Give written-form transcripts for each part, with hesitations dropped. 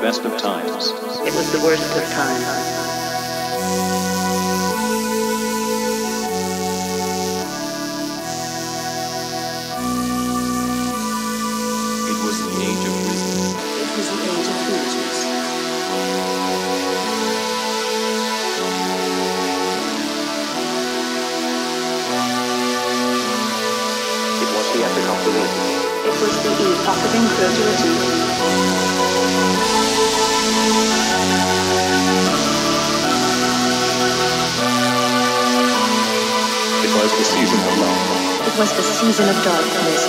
best of times. It was the worst of times. It was the epoch of incredulity. It was the season of love. It was the season of darkness.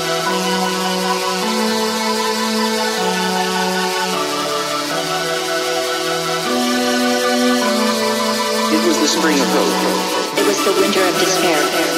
It was the spring of hope. It was the winter of despair.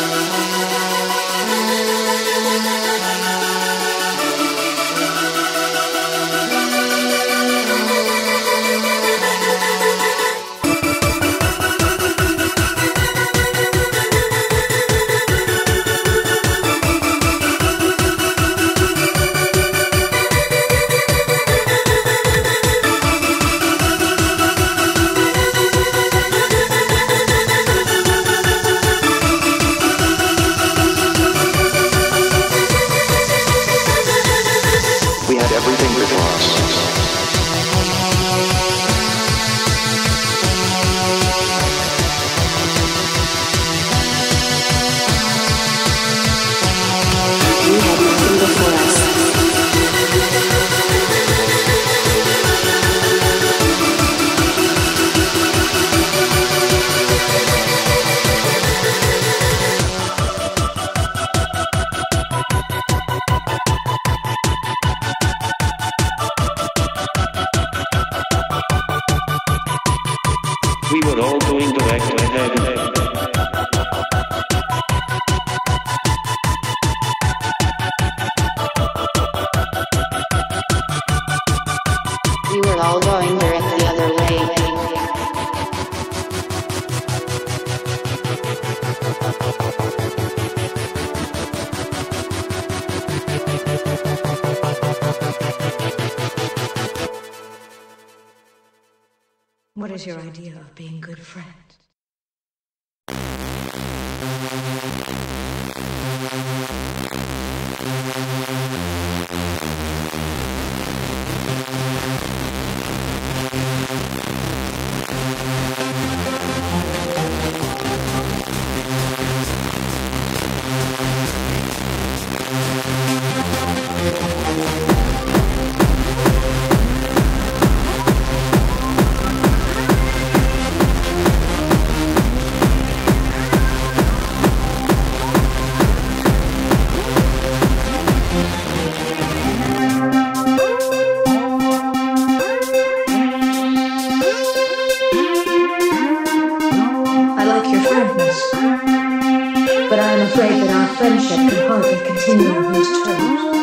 What is your idea of being good friend? Friendship can hardly continue on those terms.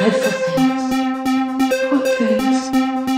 dreadful things. What things?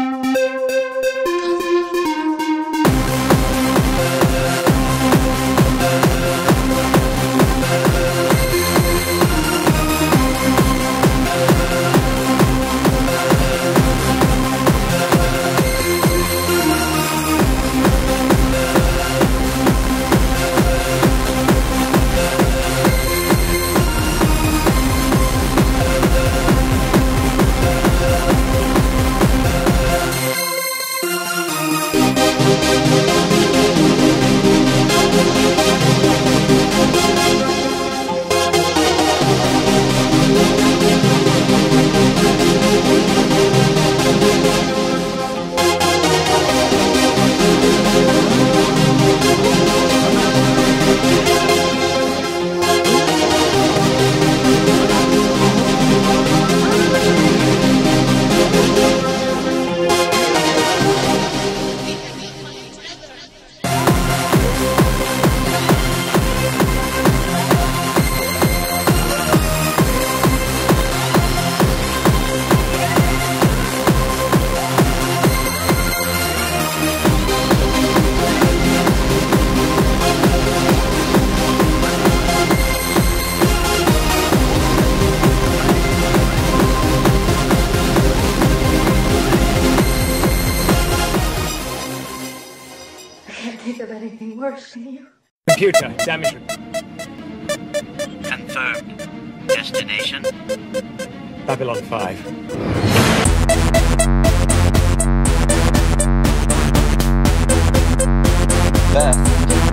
Computer, damage. Confirmed. Destination? Babylon 5. Beth.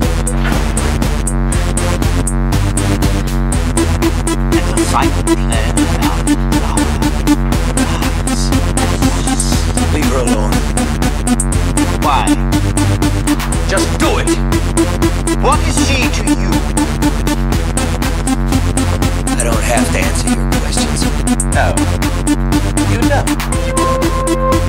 There's a cycle plan about lives. Leave her alone. Why? Just do it! What is she to you? I don't have to answer your questions. No. You don't.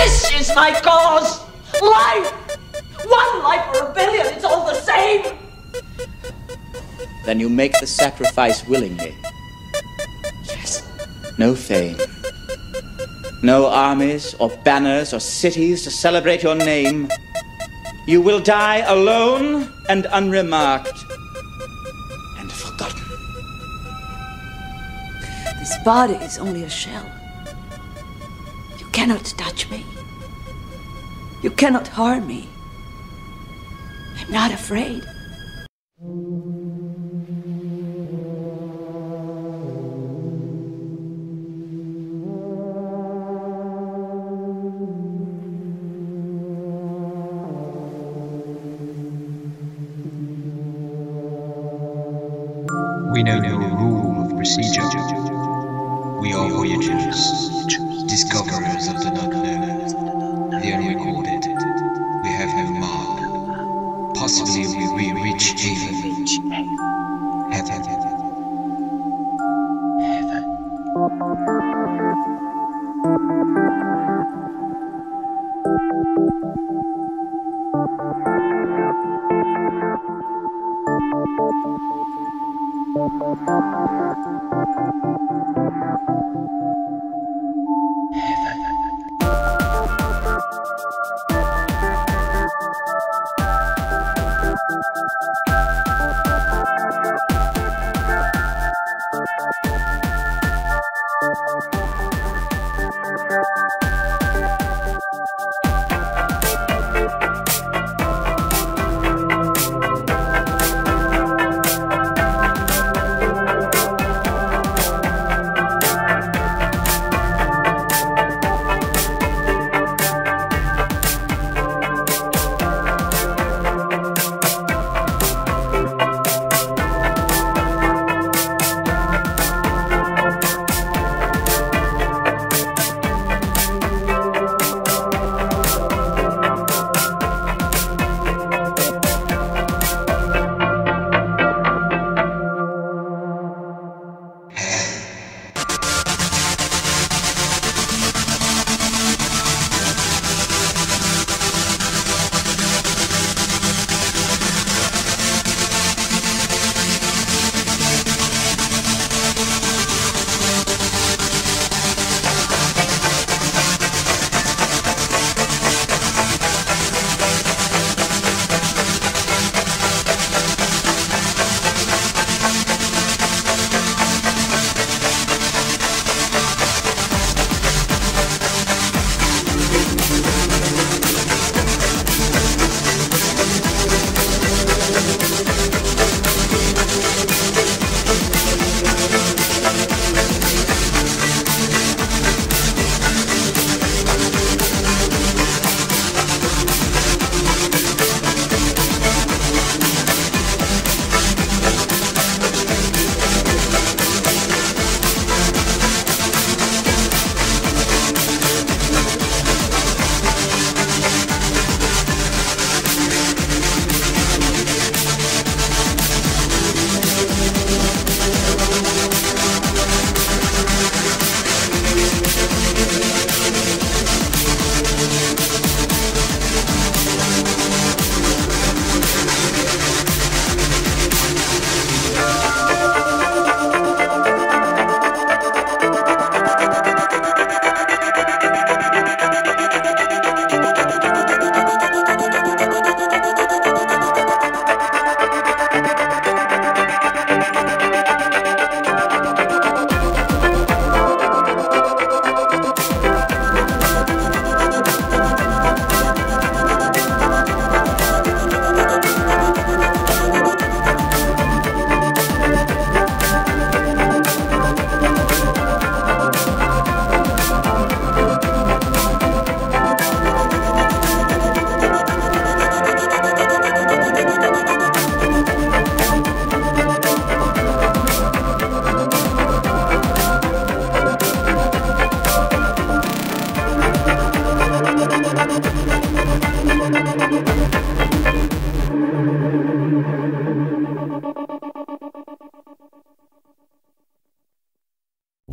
This is my cause! Life! One life or a billion, it's all the same! Then you make the sacrifice willingly. Yes. No fame. No armies or banners or cities to celebrate your name. You will die alone and unremarked and forgotten. This body is only a shell. You cannot touch me. You cannot harm me. I'm not afraid. We know no rule of procedure. We are voyagers, discoverers of the unknown, the unrecorded. We have no mark. Possibly we reach heaven.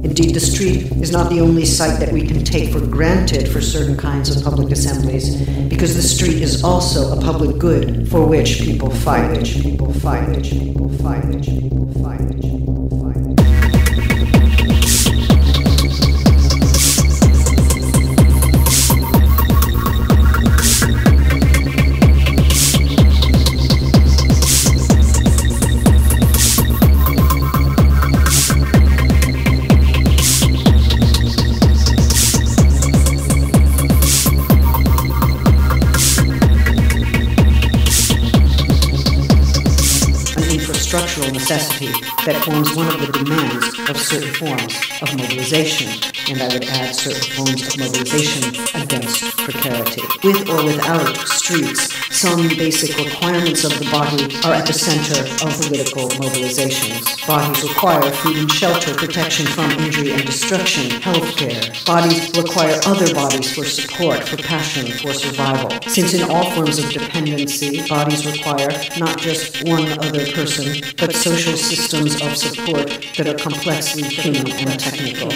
Indeed, the street is not the only site that we can take for granted for certain kinds of public assemblies, because the street is also a public good for which people fight. Structural necessity that forms one of the demands of certain forms of mobilization, and I would add certain forms of mobilization against precarity. With or without streets, some basic requirements of the body are at the center of political mobilizations. Bodies require food and shelter, protection from injury and destruction, healthcare. Bodies require other bodies for support, for passion, for survival. Since in all forms of dependency, bodies require not just one other person, but social systems of support that are complexly human and technical.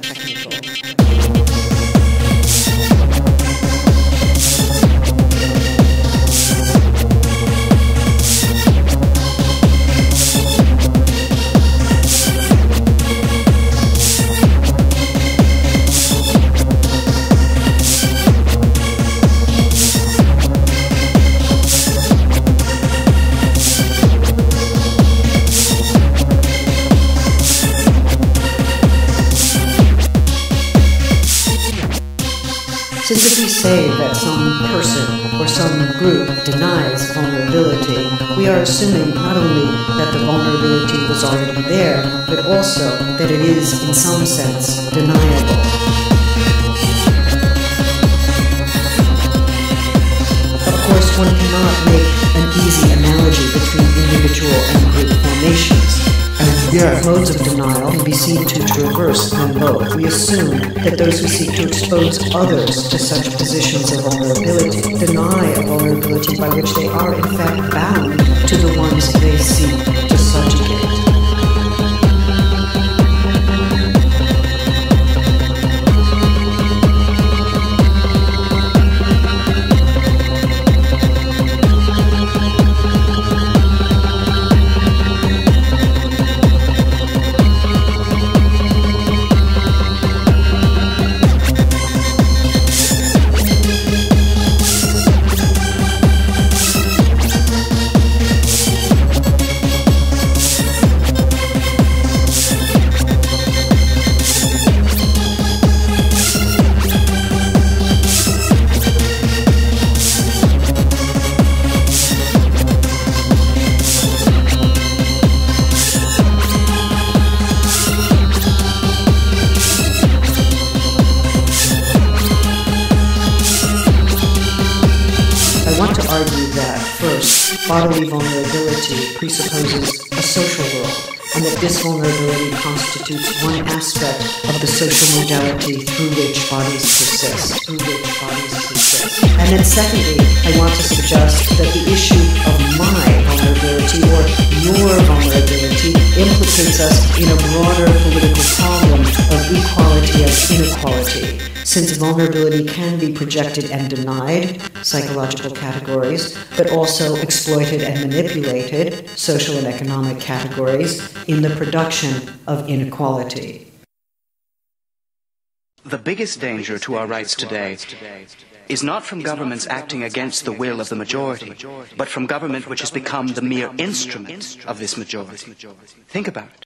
Since if we say that some person or some group denies vulnerability, we are assuming not only that the vulnerability was already there, but also that it is, in some sense, deniable. Of course, one cannot make an easy analogy between individual and group formations. And yet, modes of denial can be seen to traverse them both. We assume that those who seek to expose others to such positions of vulnerability deny a vulnerability by which they are in fact bound to the ones they seek to subjugate. Bodily vulnerability presupposes a social world, and that this vulnerability constitutes one aspect of the social modality through which bodies persist. And then secondly, I want to suggest that the issue of my vulnerability or your vulnerability implicates us in a broader political problem of equality and inequality. Since vulnerability can be projected and denied, psychological categories, but also exploited and manipulated, social and economic categories, in the production of inequality. The biggest danger to our rights today is not from governments acting against the will of the majority, but from government which has become the mere instrument of this majority. Think about it.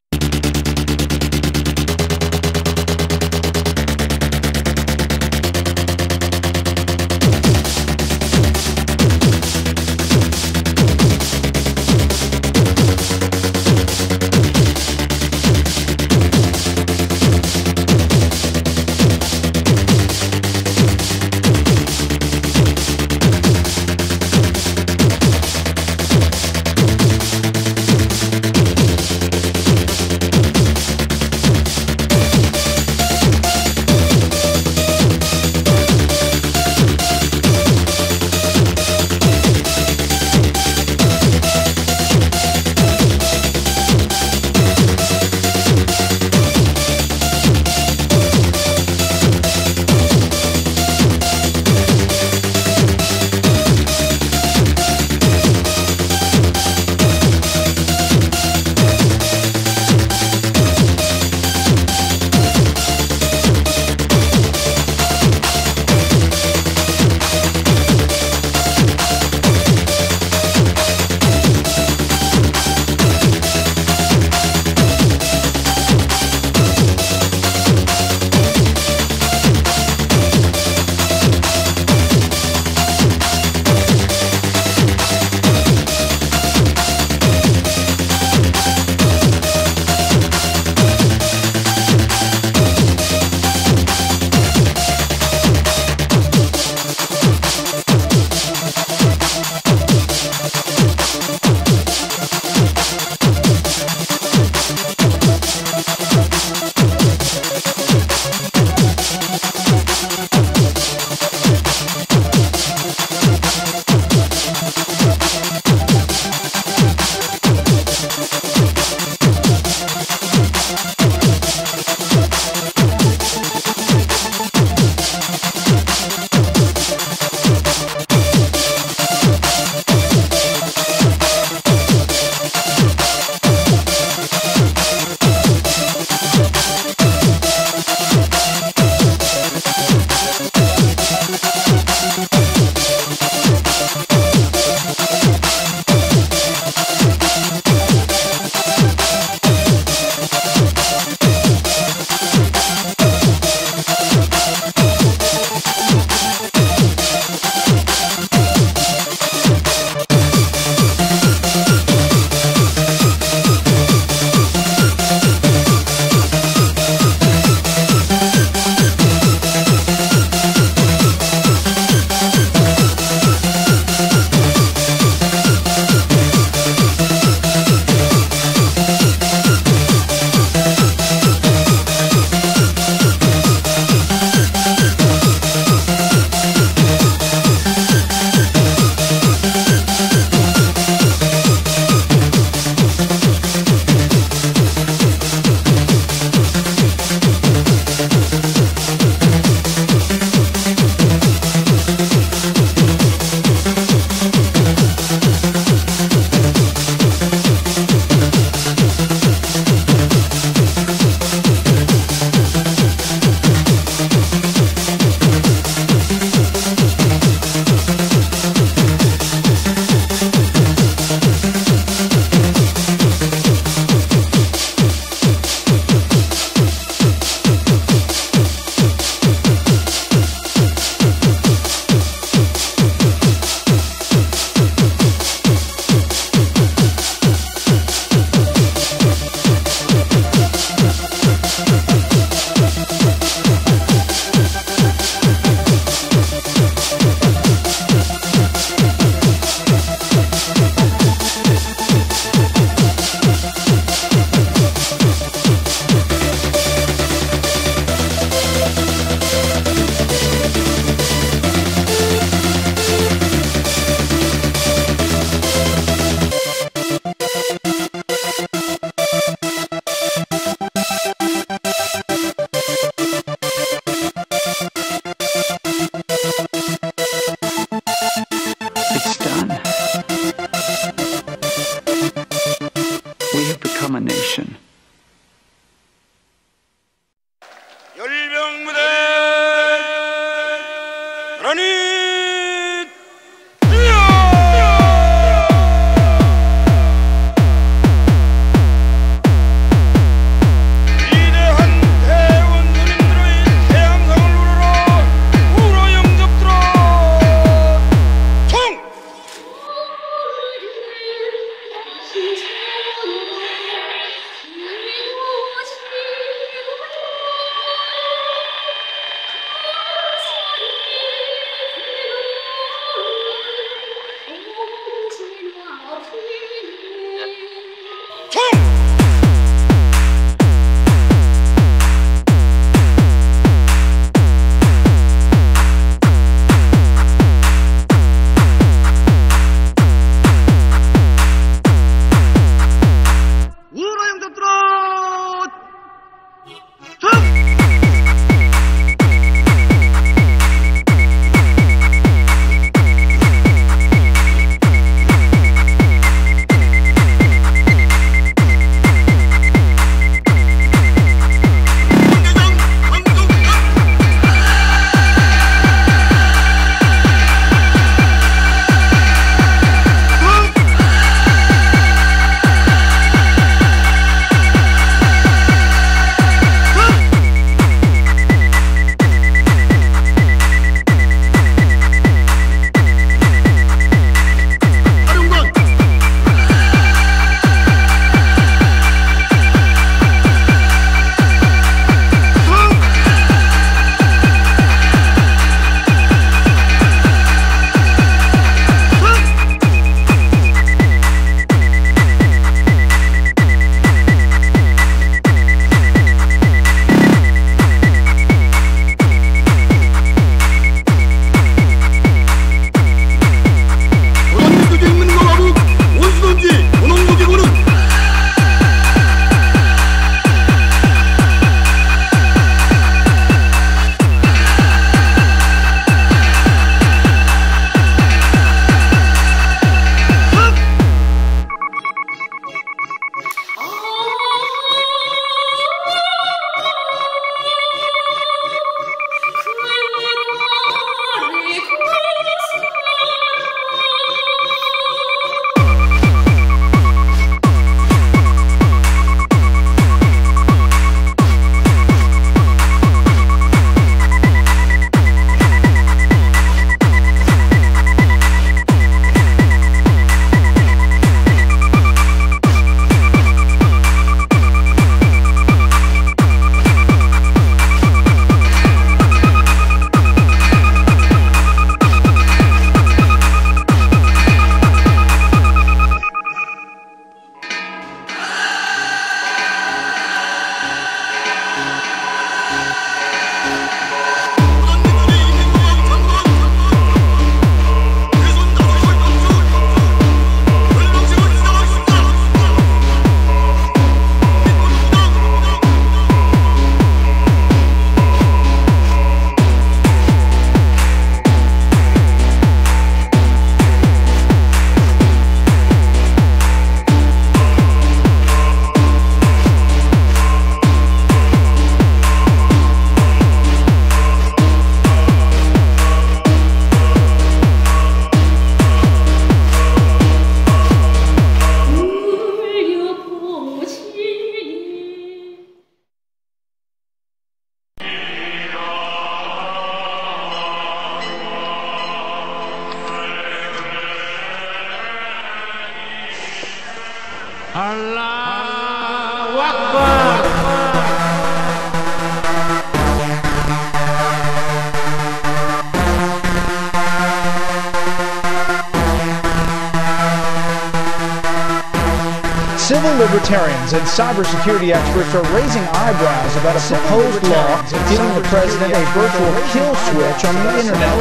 libertarians and cybersecurity experts are raising eyebrows about a proposed law giving the president a virtual kill switch on the internet.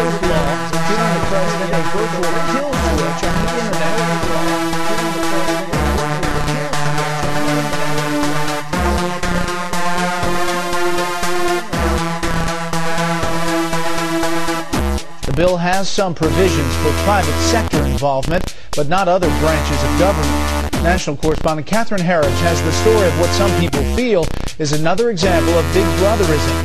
The bill has some provisions for private sector involvement, but not other branches of government. National correspondent Catherine Harridge has the story of what some people feel is another example of Big Brotherism.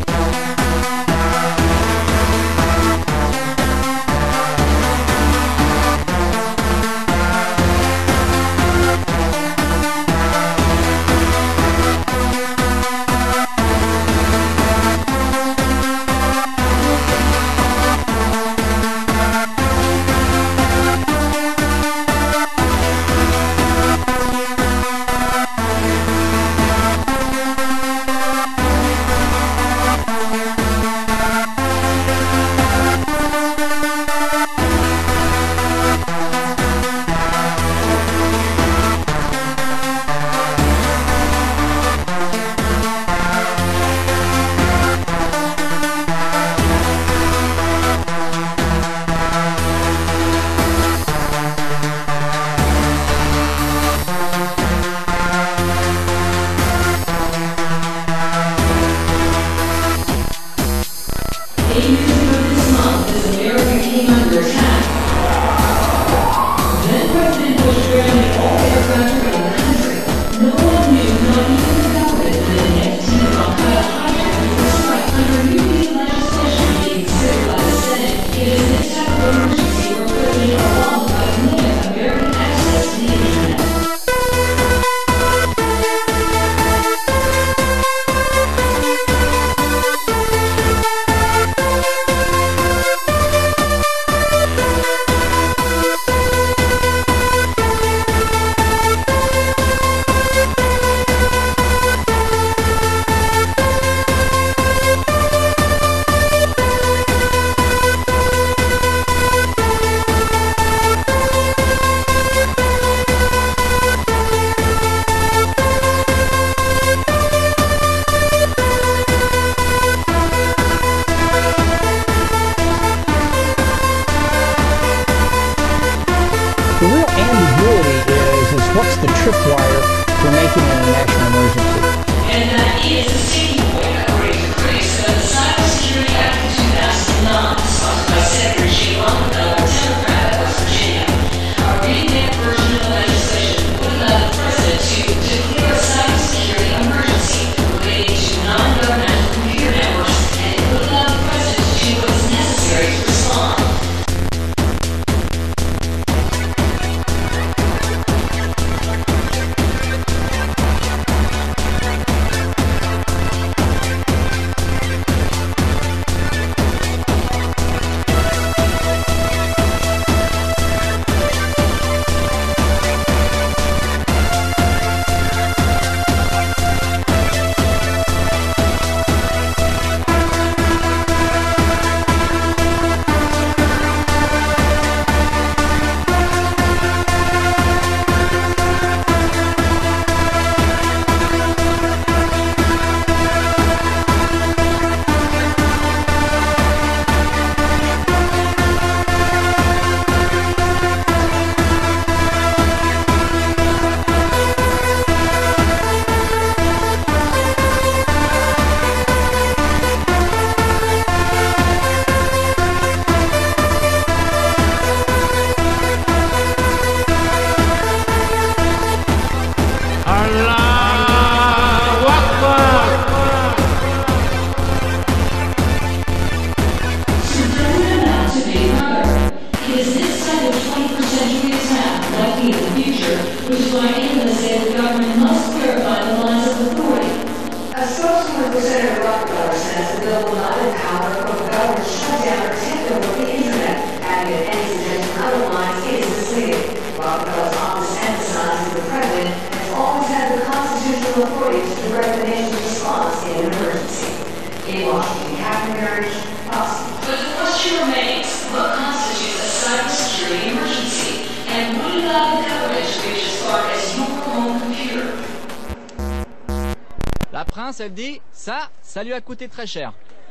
What's the tripwire for making it a national emergency? And that is the synthwave, according to critics of the Cybersecurity Act of 2009, sponsored by Senator Jamendo, Democrat of West Virginia. A Rhythmic version of the legislation would allow the president to declare a cybersecurity emergency relating to non-governmental computer networks, and it would allow the president to do what is necessary to respond. Prince, elle dit ça lui a coûté très cher.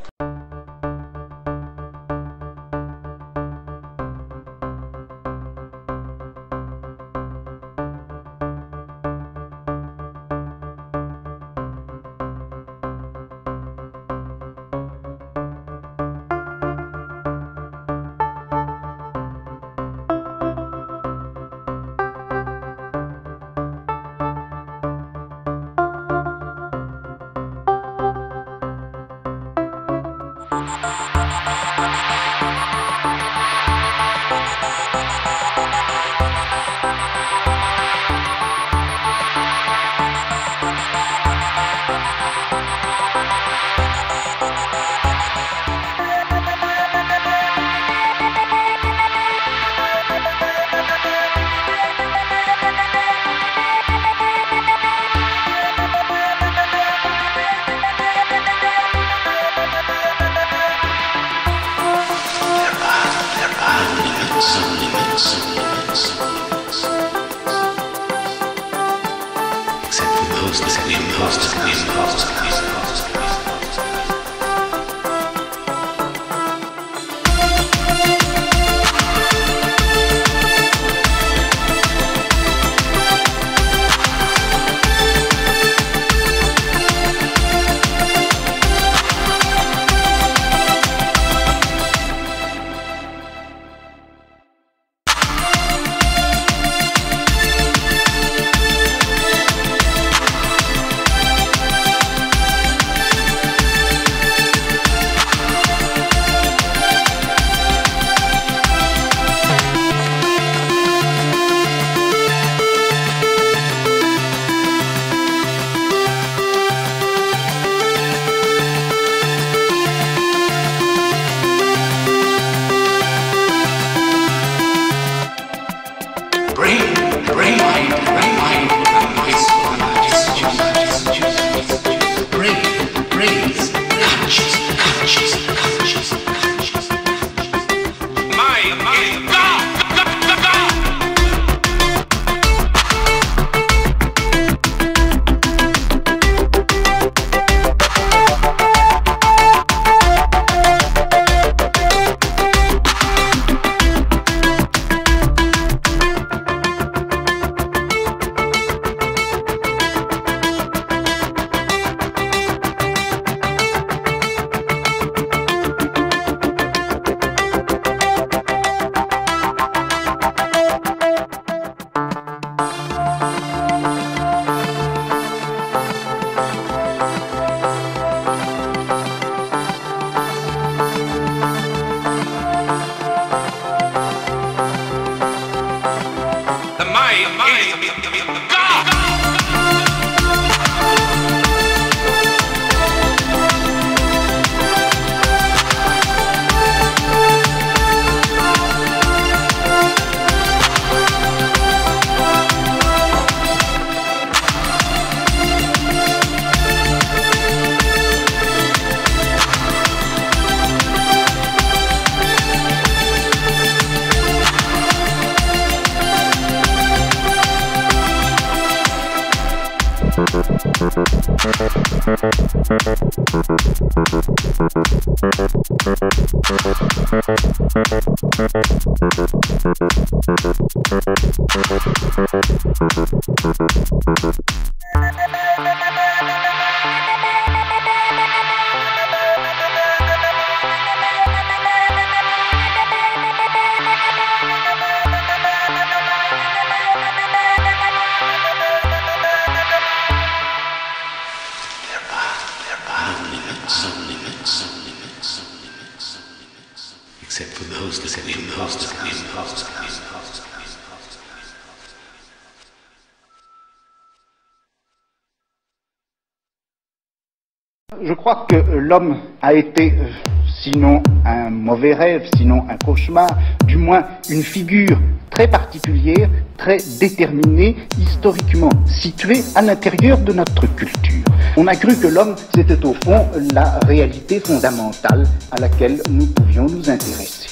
Je crois que l'homme a été, sinon un mauvais rêve, sinon un cauchemar, du moins une figure très particulière, très déterminée, historiquement située à l'intérieur de notre culture. On a cru que l'homme, c'était au fond la réalité fondamentale à laquelle nous pouvions nous intéresser.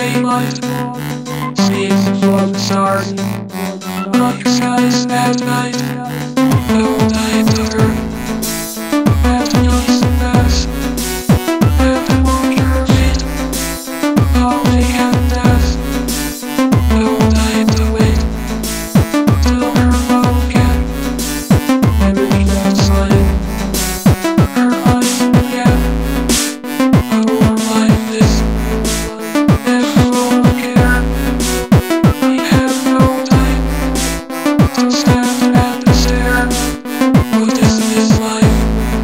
daylight. Seems for the stars. Like skies at night. No time to hurry. At peace and rest. At the walk your feet. Falling and death. No time to wait. Till her love again. Every that sign. Her eyes again. Our life is never care. We have no time to stand and stare. What is this life?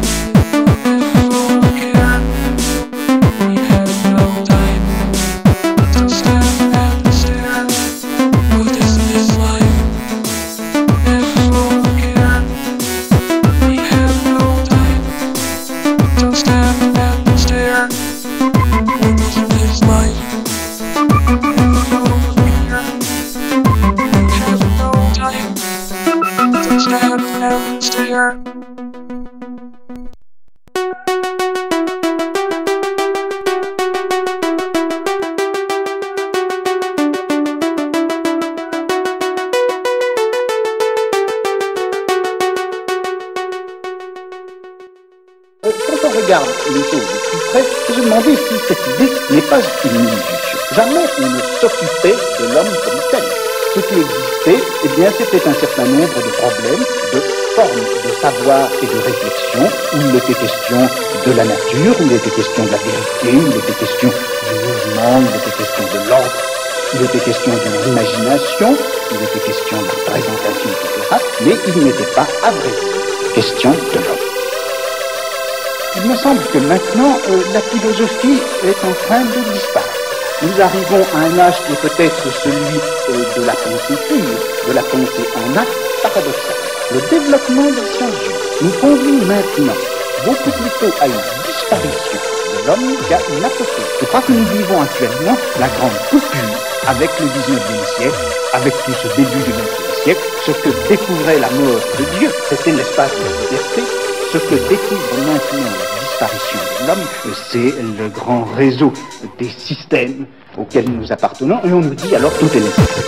Never care. We have no time to stand and stare. What is this life? Never care. We have no time to stand and stare. What is this life? Never care. We have no time to stand and stare. Quand on regarde les choses de plus près, il faut se demander si cette idée n'est pas une illusion. Jamais on ne s'occupait de l'homme comme tel. Ce qui existait, eh bien, c'était un certain nombre de problèmes, de formes de savoir et de réflexion, où il était question de la nature, où il était question de la vérité, où il était question du mouvement, où il était question de l'ordre, il était question de l'imagination, il était question de la représentation, etc. Mais il n'était pas, à vrai dire, question de l'homme. Il me semble que maintenant, la philosophie est en train de disparaître. Nous arrivons à un âge qui est peut-être celui de la pensée pure, de la pensée en acte paradoxale. Le développement des sciences nous conduit maintenant beaucoup plutôt à une disparition de l'homme qu'à une apothéose. Je crois que nous vivons actuellement la grande coupure avec le 19e siècle, avec tout ce début du 20e siècle. Ce que découvrait la mort de Dieu, c'était l'espace de la liberté. Ce que découvre maintenant la disparition de l'homme, c'est le grand réseau des systèmes auxquels nous appartenons, et on nous dit alors tout est nécessaire.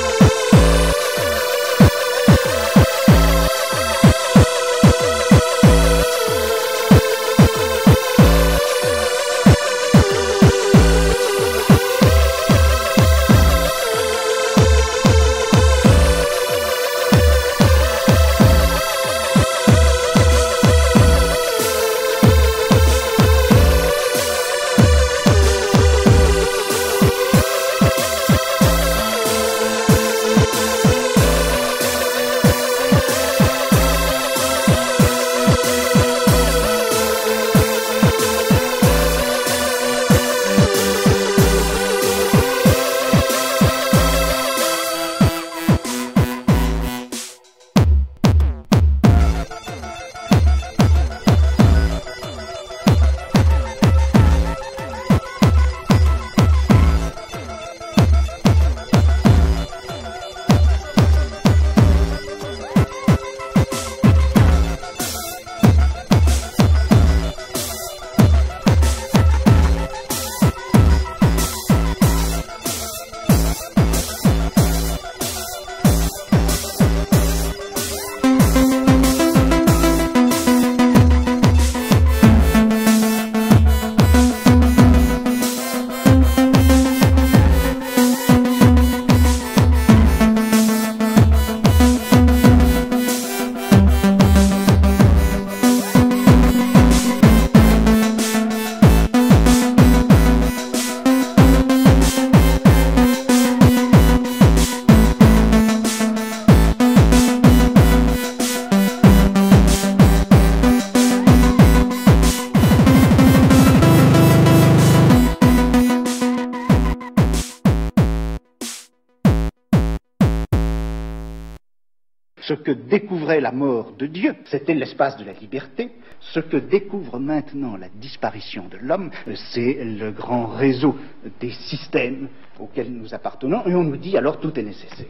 Ce que découvrait la mort de Dieu, c'était l'espace de la liberté. Ce que découvre maintenant la disparition de l'homme, c'est le grand réseau des systèmes auxquels nous appartenons, et on nous dit alors tout est nécessaire.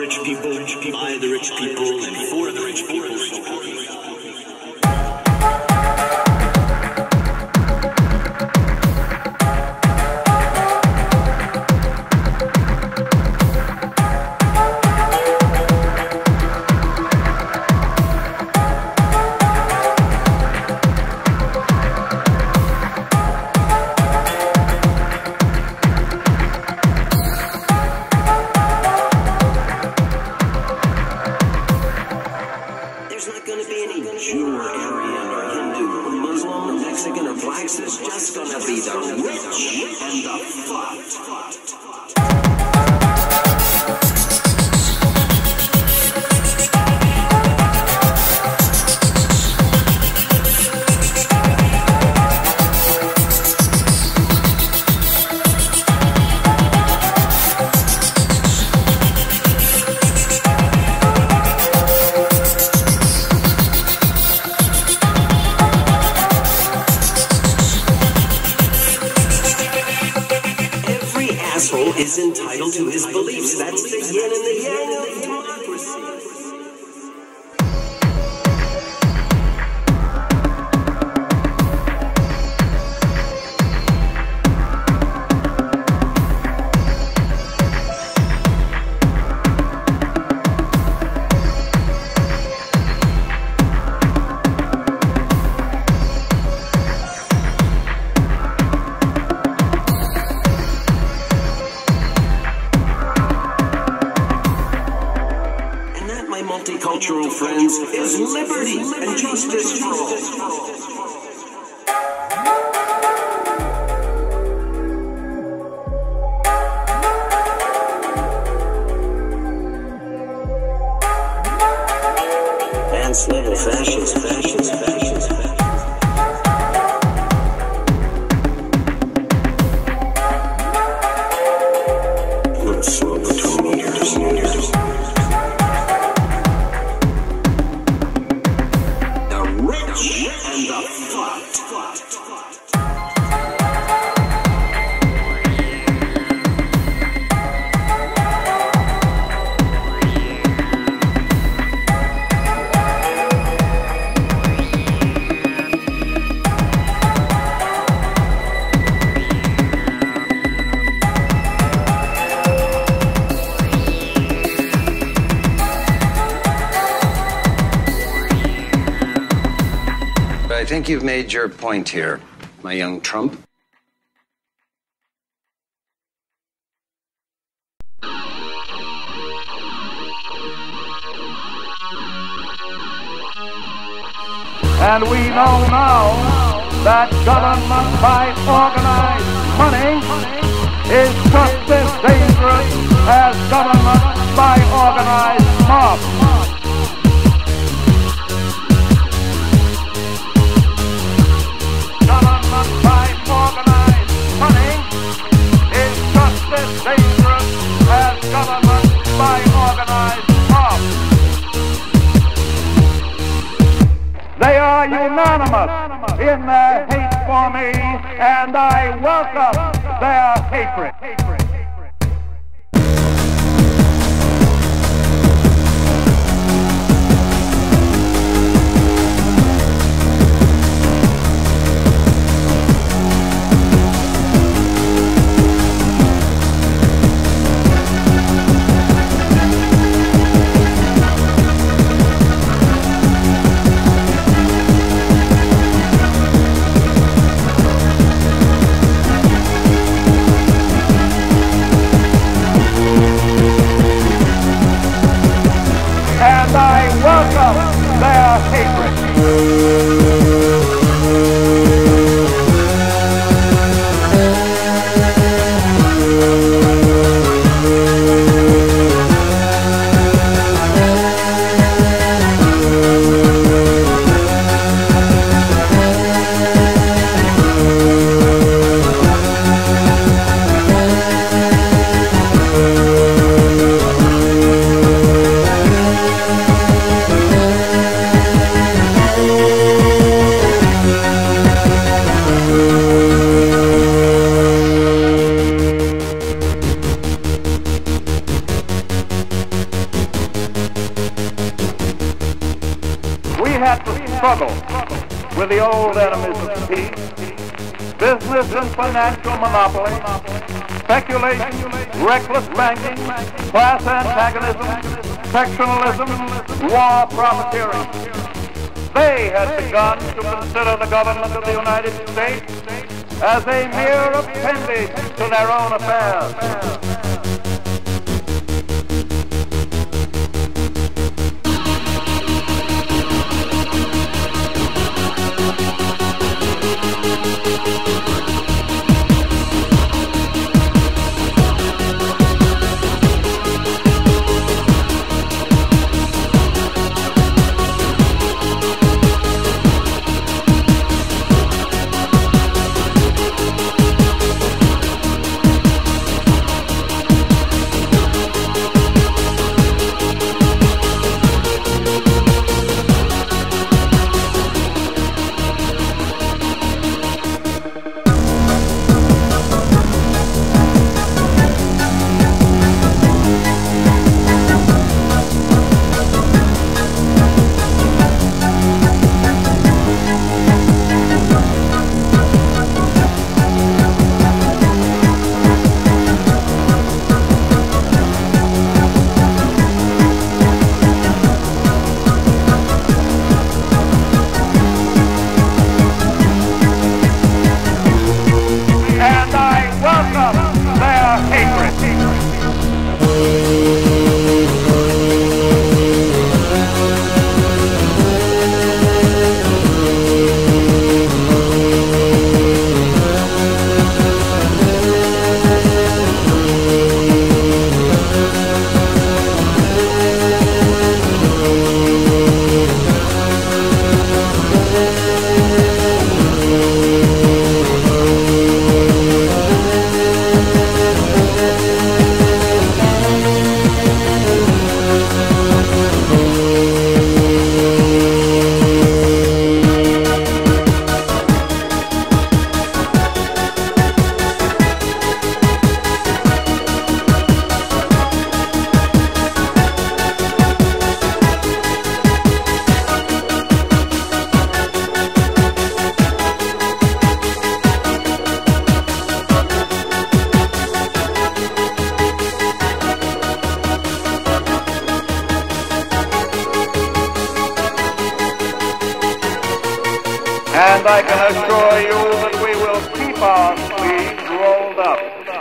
rich people, by the rich people, and for the rich people. Is entitled to his beliefs. That's the yin and the yang of democracy. Multicultural friends is liberty and justice for all. Dance level fashions. Let's slow between years. I think you've made your point here, my young Trump. And we know now that government by organized money is just as dangerous as government by organized mob. Government by organized money is just as dangerous as government by organized mob. They are unanimous in their hate for me, and I welcome their hatred. And I welcome their hatred. had to struggle with the old enemies of peace, business and financial monopoly, speculation, reckless banking, class antagonism, sectionalism, war profiteering. They had begun to consider the government of the United States as a mere appendage to their own affairs. And I can assure you that we will keep our sleeves rolled up.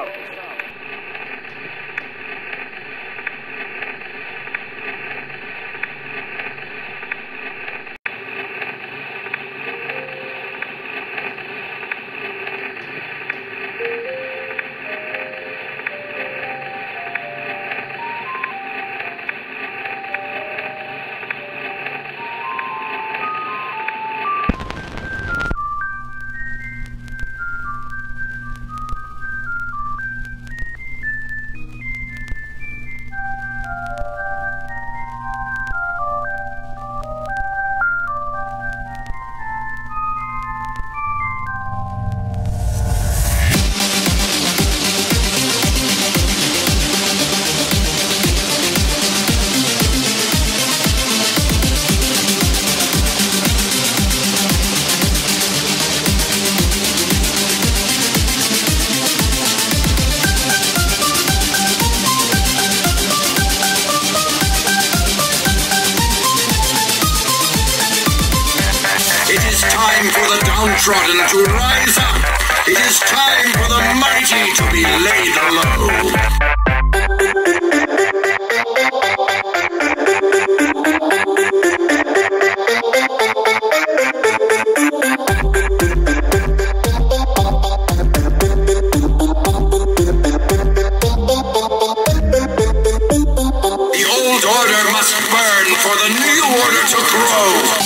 Downtrodden to rise up. It is time for the mighty to be laid low. The old order must burn for the new order to grow.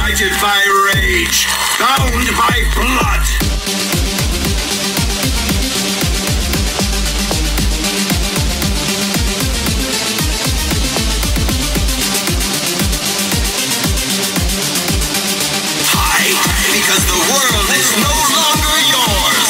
ignited by rage, bound by blood. Because the world is no longer yours.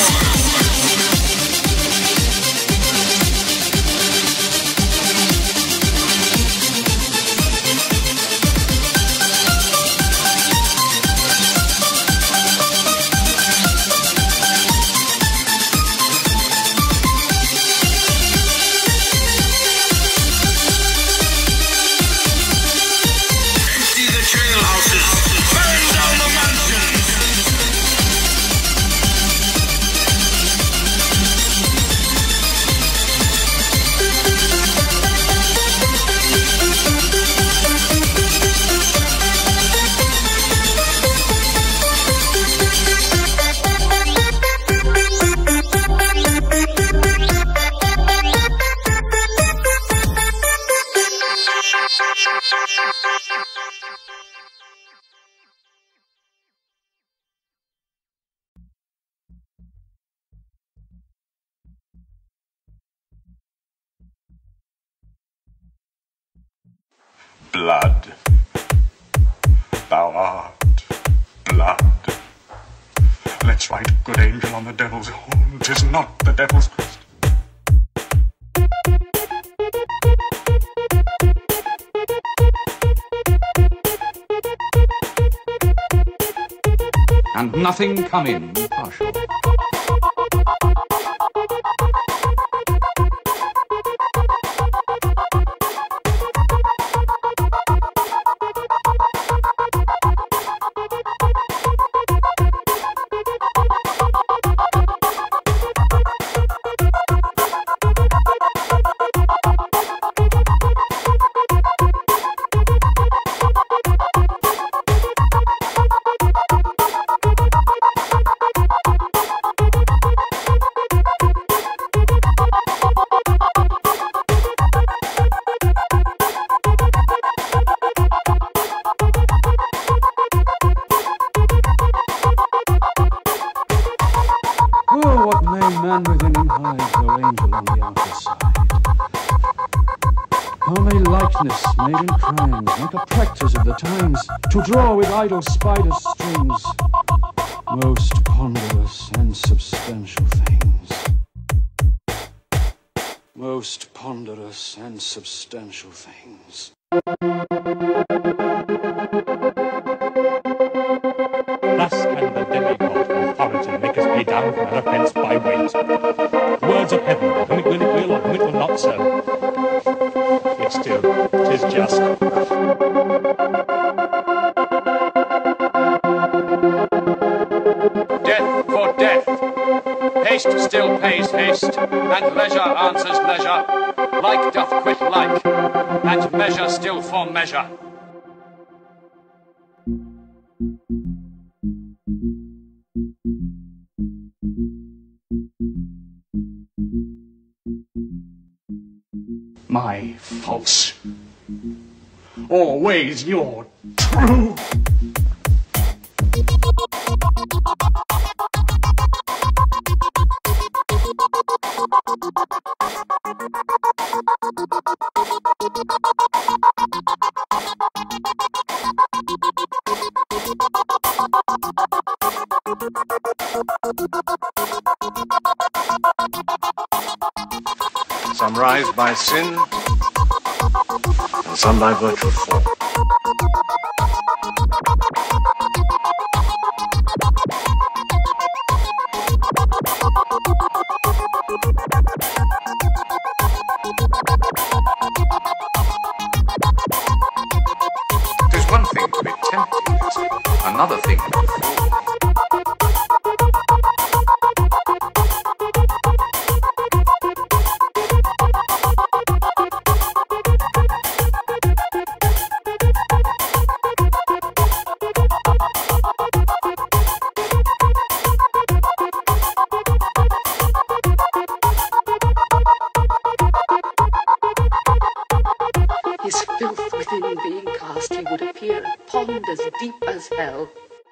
Empty the jailhouses. Burn down the mansions. Blood. Thou art blood. Let's write good angel on the devil's horn. 'Tis not the devil's crest. And nothing come in partial. Oh, what may man within him hide, though angel on the outer side? How may likeness made in crimes make a practice of the times to draw with idle spider strings most ponderous and substantial things? Most ponderous and substantial things. Thus can the demigod authority make us pay down for an offence by weight. Words of heaven, whom it will or whom it will not so. Yet still, 'tis just. Death for death. Haste still pays haste, and leisure answers leisure. Like doth quit like, and measure still for measure. My false. Always your true. Some rise by sin, and some by virtue fall. Tis one thing to be tempted, another thing to fall. His filth within being cast, he would appear a pond as deep as hell.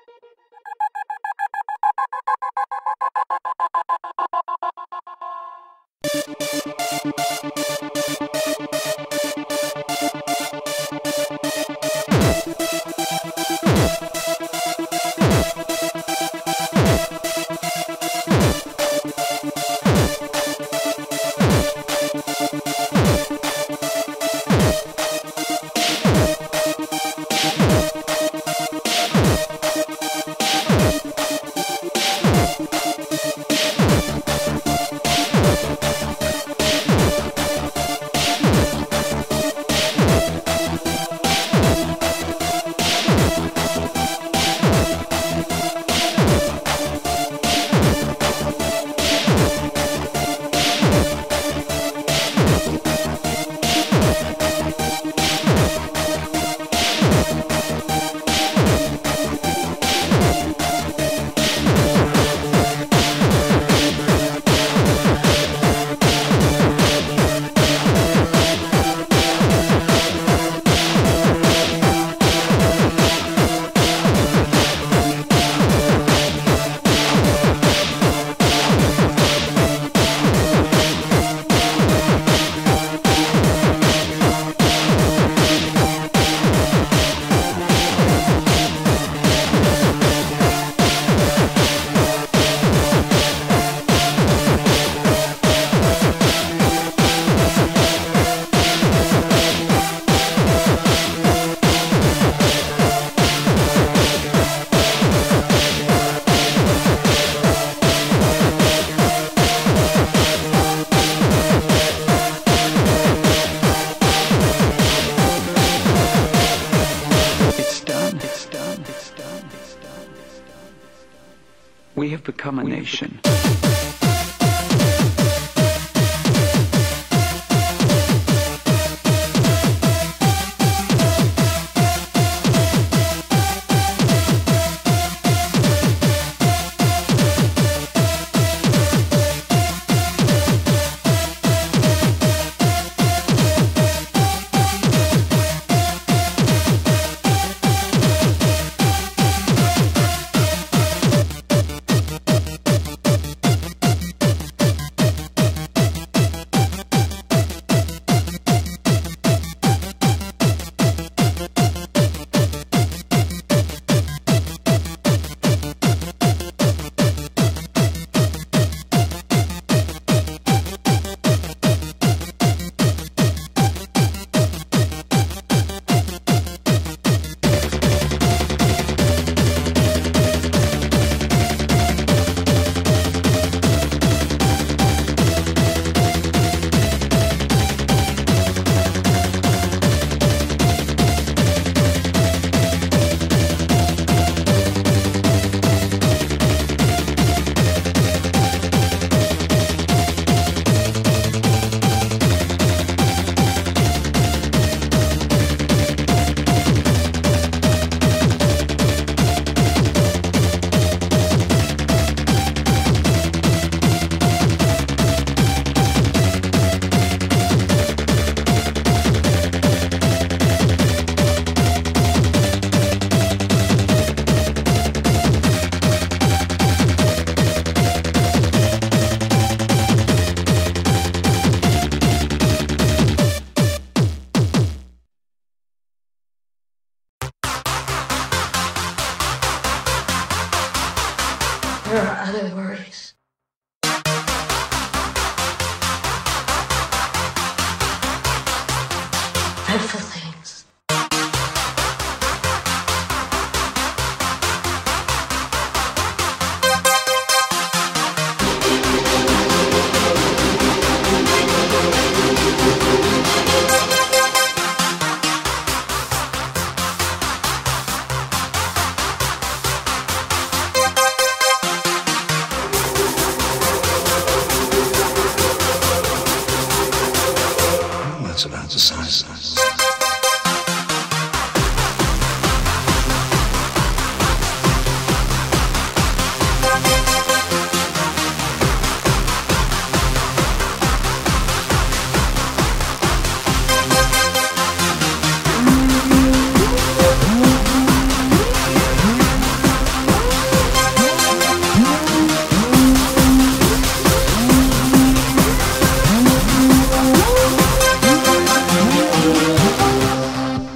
We have become a nation.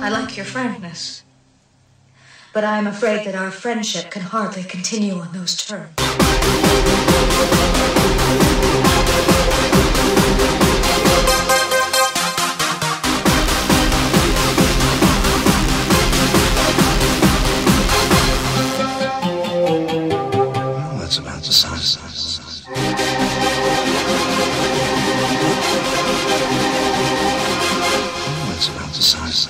I like your frankness. But I am afraid that our friendship can hardly continue on those terms. Well, that's about the size. That's about the size.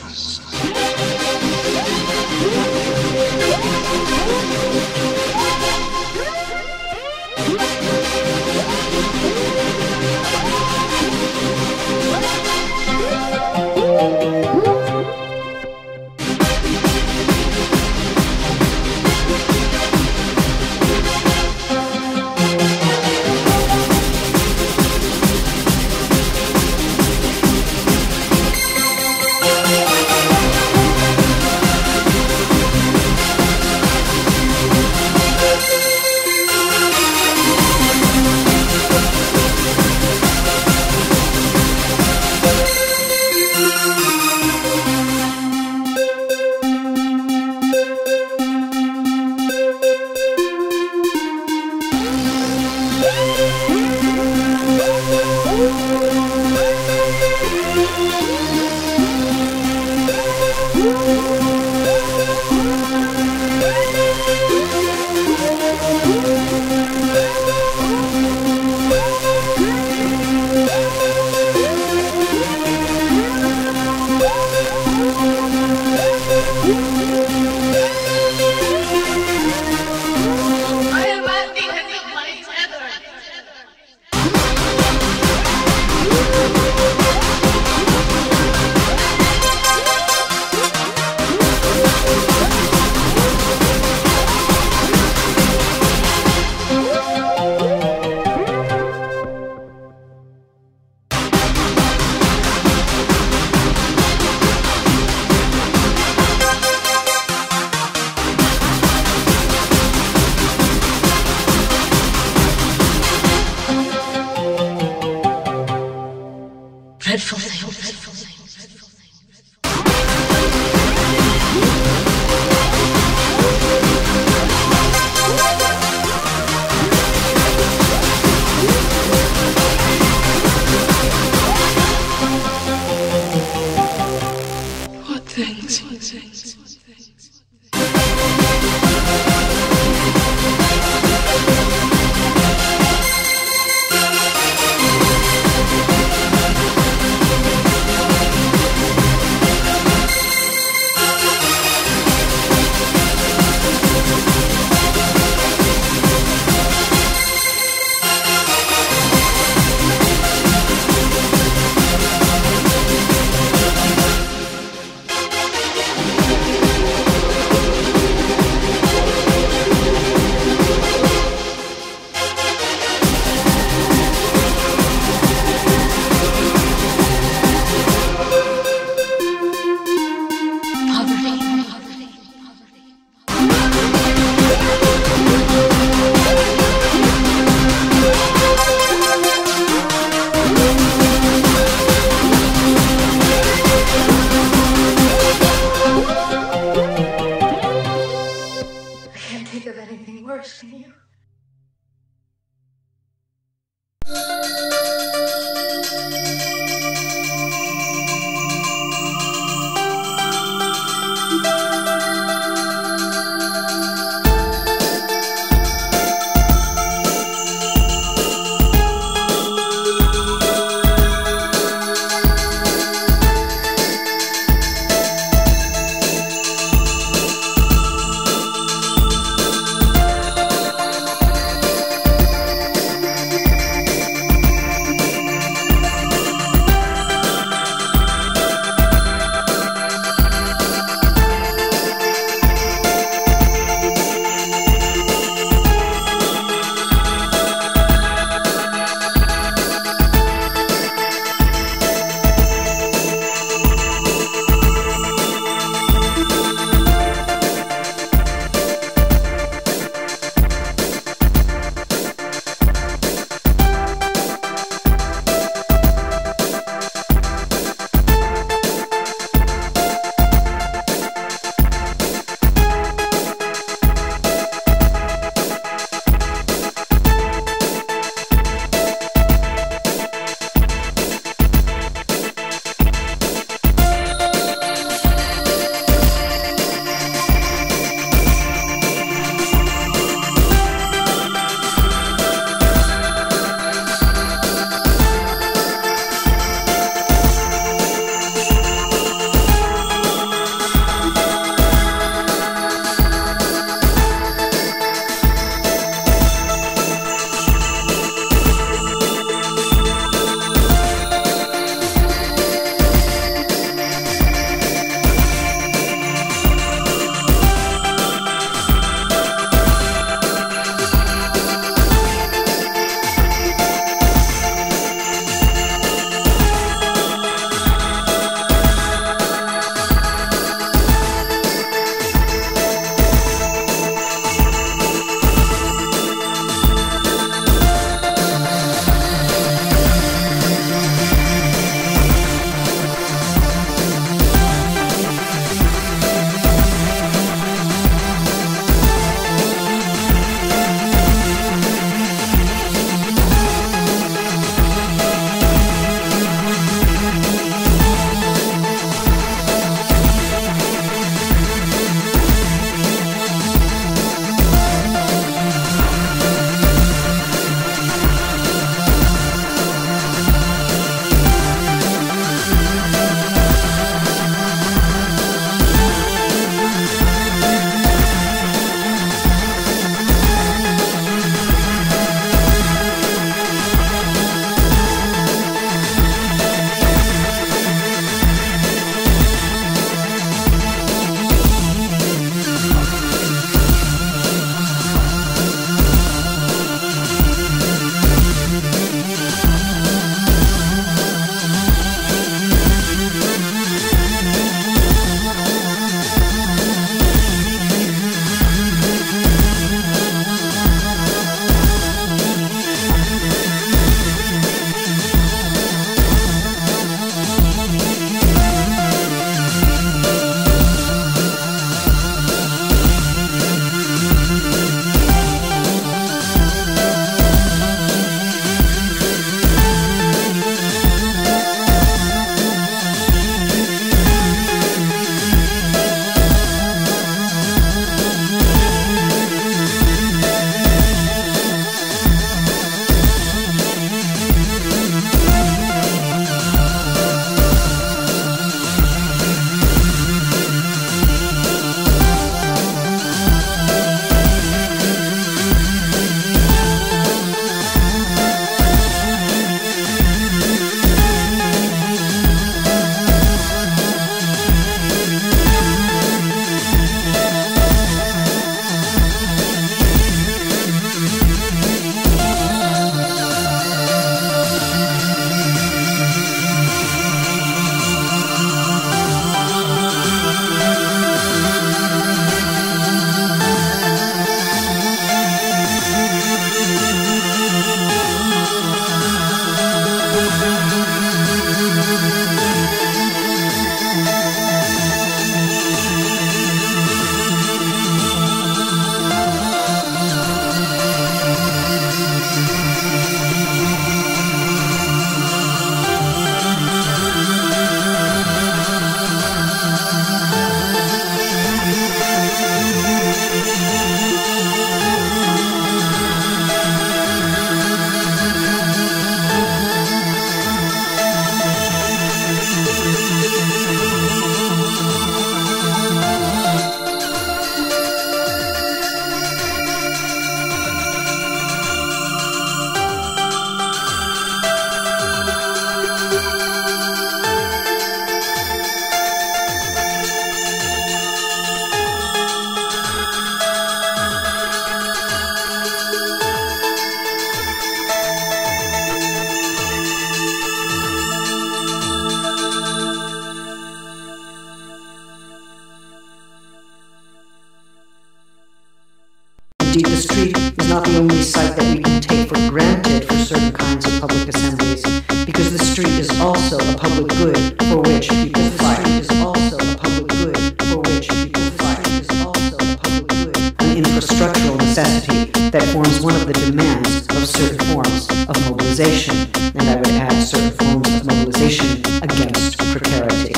Indeed, the street is not the only site that we can take for granted for certain kinds of public assemblies, because the street is also a public good for which people fight. Is also a public good for which people fight. Is also a public good, an infrastructural necessity that forms one of the demands of certain forms of mobilization, and I would add certain forms of mobilization against precarity.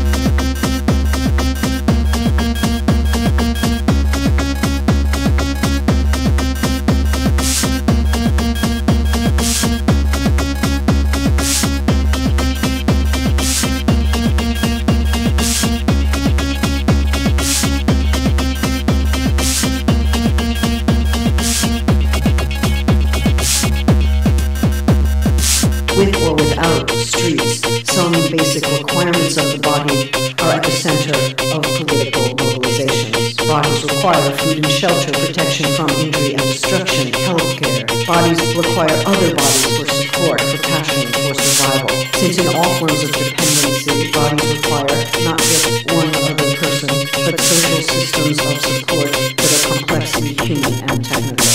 With or without streets, some basic requirements of the body are at the center of political mobilizations. Bodies require food and shelter, protection from injury and destruction, healthcare. Bodies require other bodies for support, for passion, for survival. Since in all forms of dependency, bodies require not just one other person, but social systems of support that are complexly human and technical.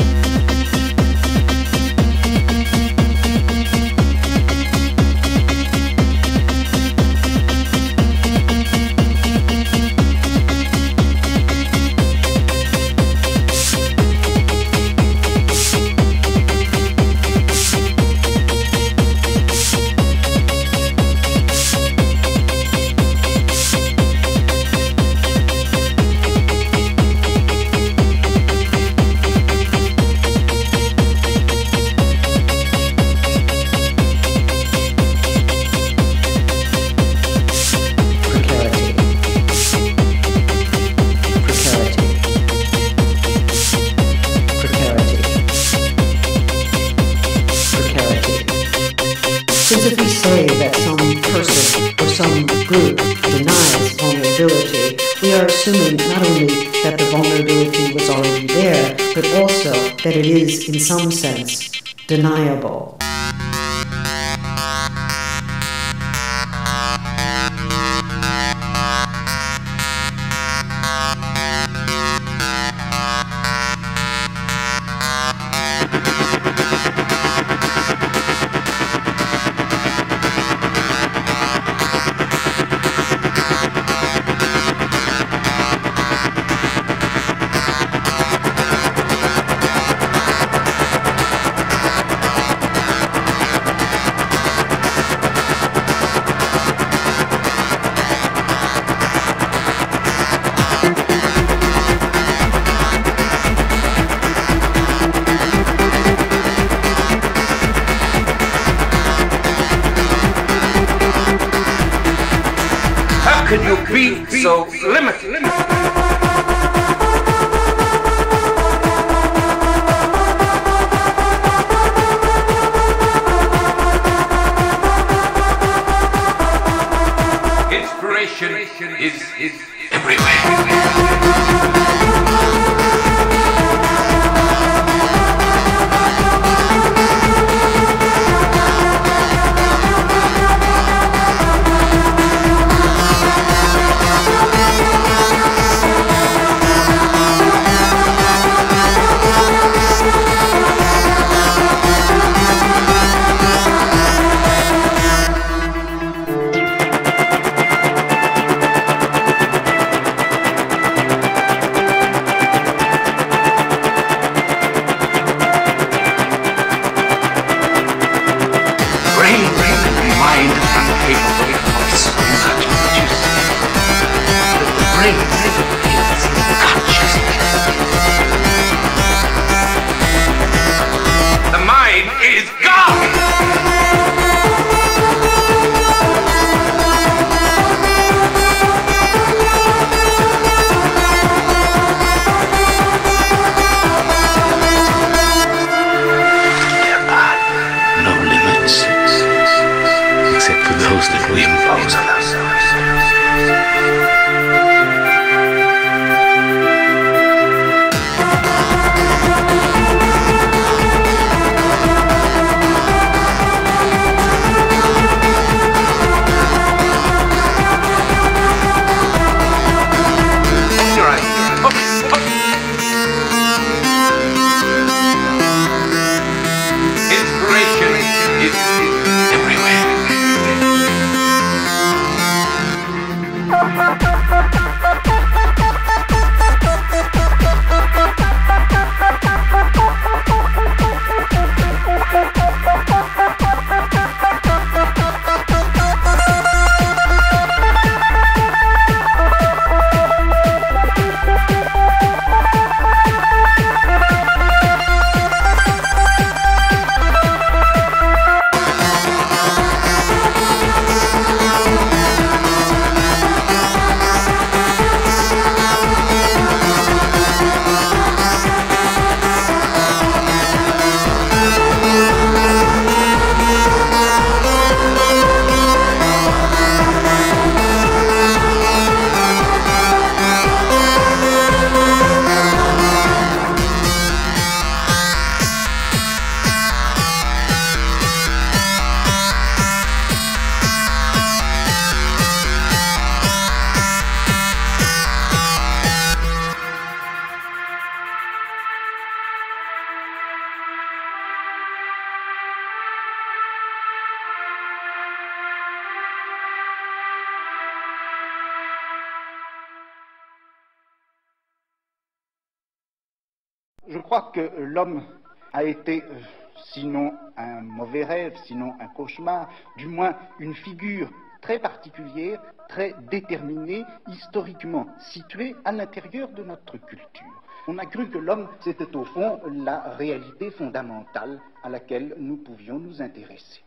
Since if we say that some person or some group denies vulnerability, we are assuming not only that the vulnerability was already there, but also that it is, in some sense, deniable. Could you be so limited? Inspiration is everywhere. Except for those that we impose on ourselves. Je crois que l'homme a été, sinon un mauvais rêve, sinon un cauchemar, du moins une figure très particulière, très déterminée, historiquement située à l'intérieur de notre culture. On a cru que l'homme, c'était au fond la réalité fondamentale à laquelle nous pouvions nous intéresser.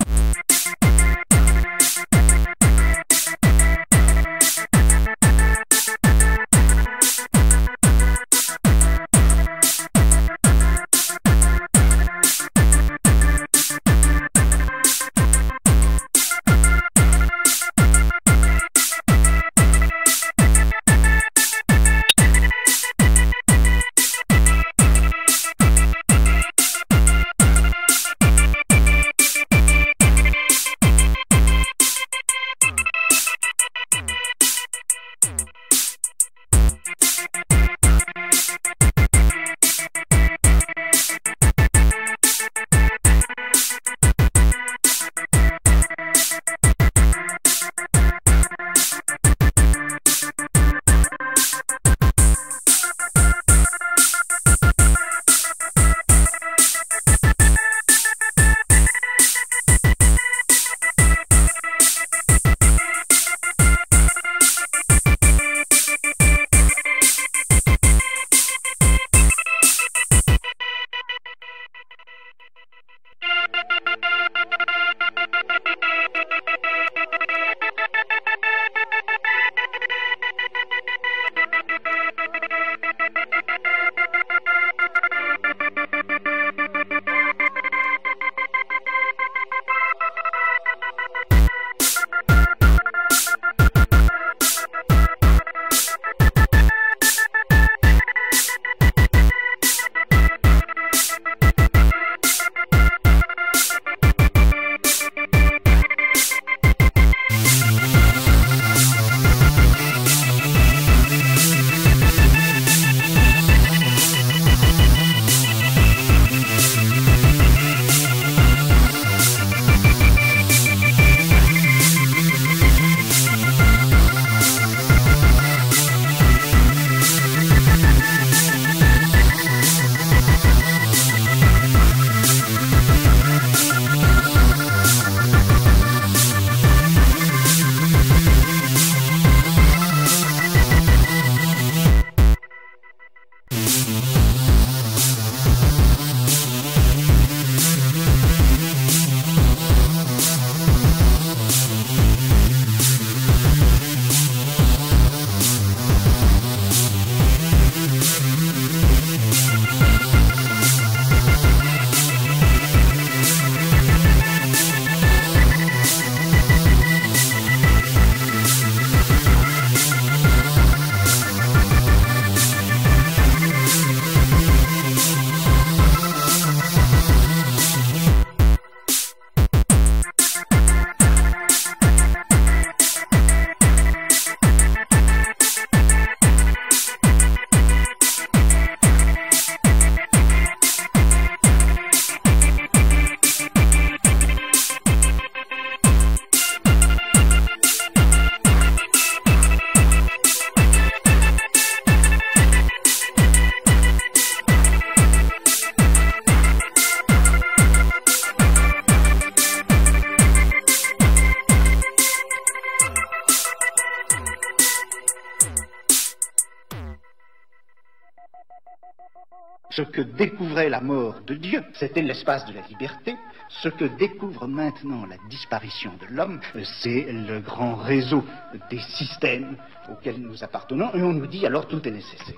Ce que découvrait la mort de Dieu, c'était l'espace de la liberté. Ce que découvre maintenant la disparition de l'homme, c'est le grand réseau des systèmes auxquels nous appartenons, et on nous dit alors tout est nécessaire.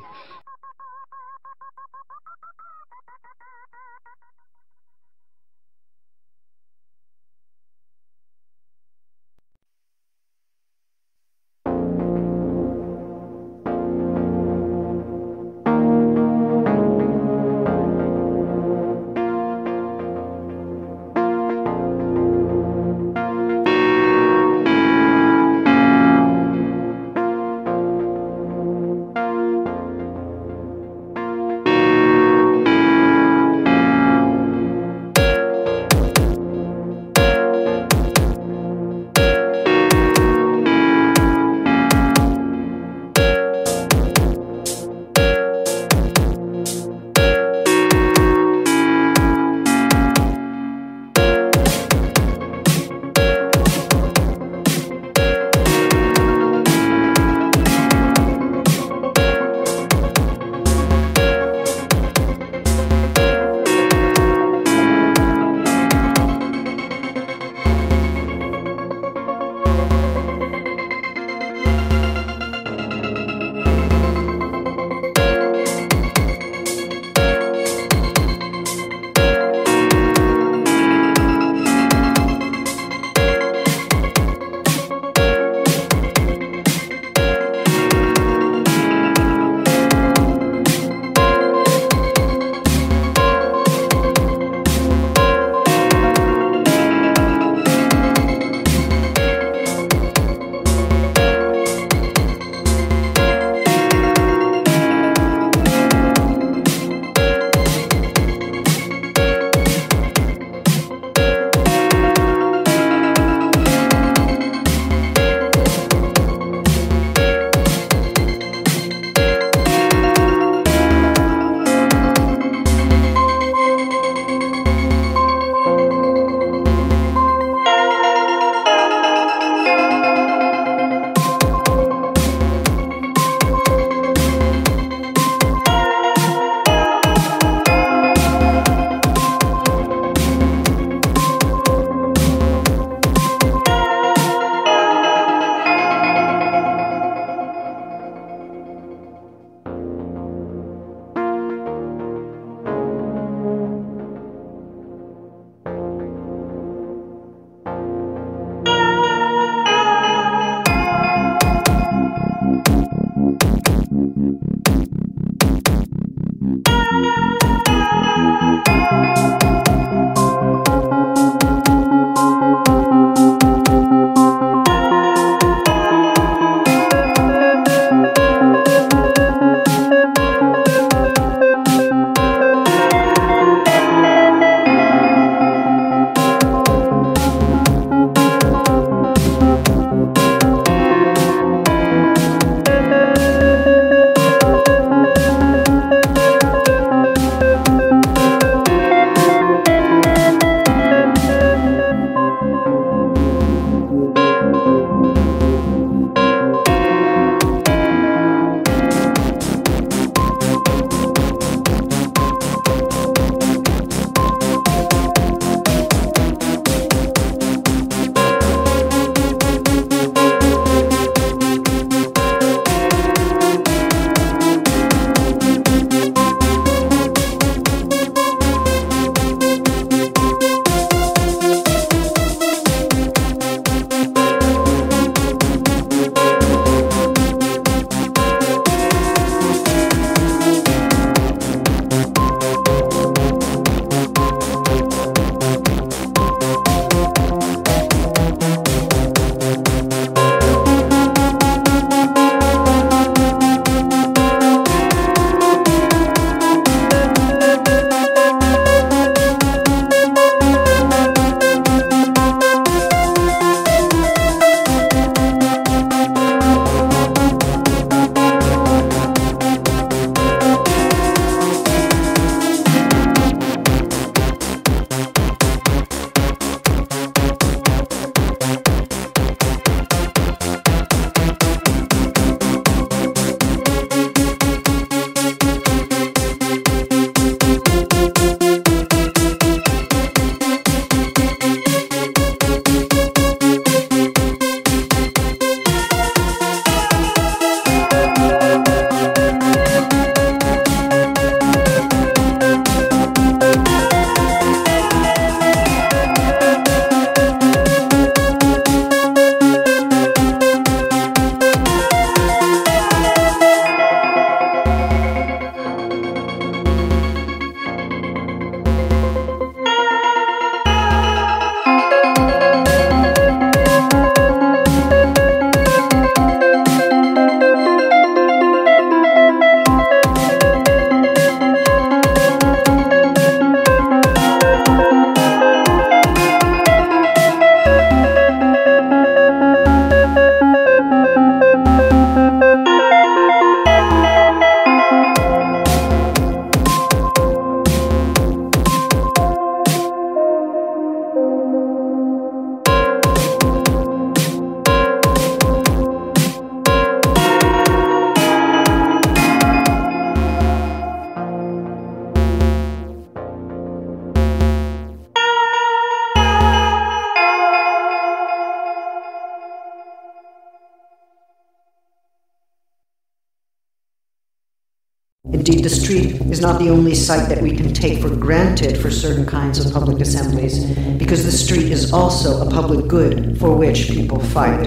Indeed, the street is not the only site that we can take for granted for certain kinds of public assemblies, because the street is also a public good for which people fight.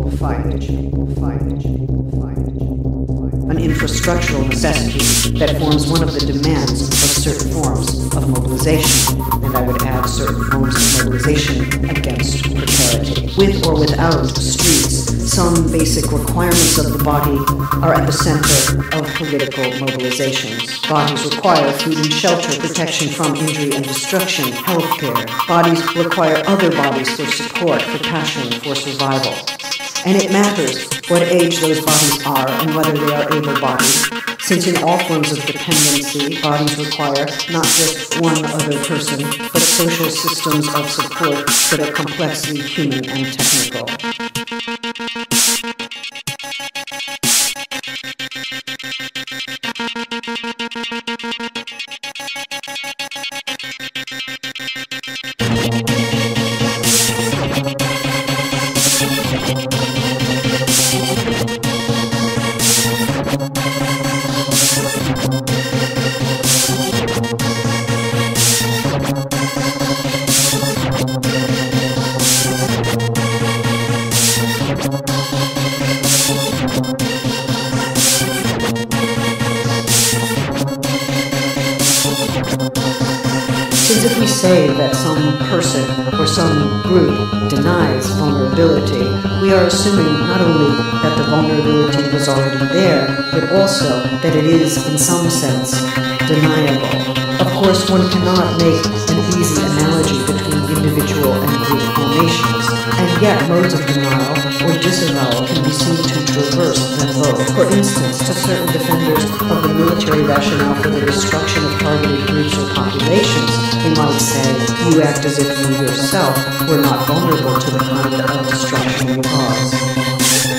An infrastructural necessity that forms one of the demands of certain forms of mobilization, and I would add certain forms of mobilization against precarity. With or without streets, some basic requirements of the body are at the center of political mobilizations. Bodies require food and shelter, protection from injury and destruction, healthcare. Bodies require other bodies for support, for passion, for survival. And it matters what age those bodies are and whether they are able-bodied, since in all forms of dependency, bodies require not just one other person, but social systems of support that are complexly human and technical. Since if we say that some person or some group denies vulnerability, we are assuming not only that the vulnerability was already there, but also that it is, in some sense, deniable. Of course, one cannot make an easy analogy between individual and group formations, and yet modes of denial or disavowal can be seen to traverse them both. For instance, to certain defenders of the military rationale for the destruction of targeted groups or populations, they might say, you act as if you yourself were not vulnerable to the kind of destruction you cause.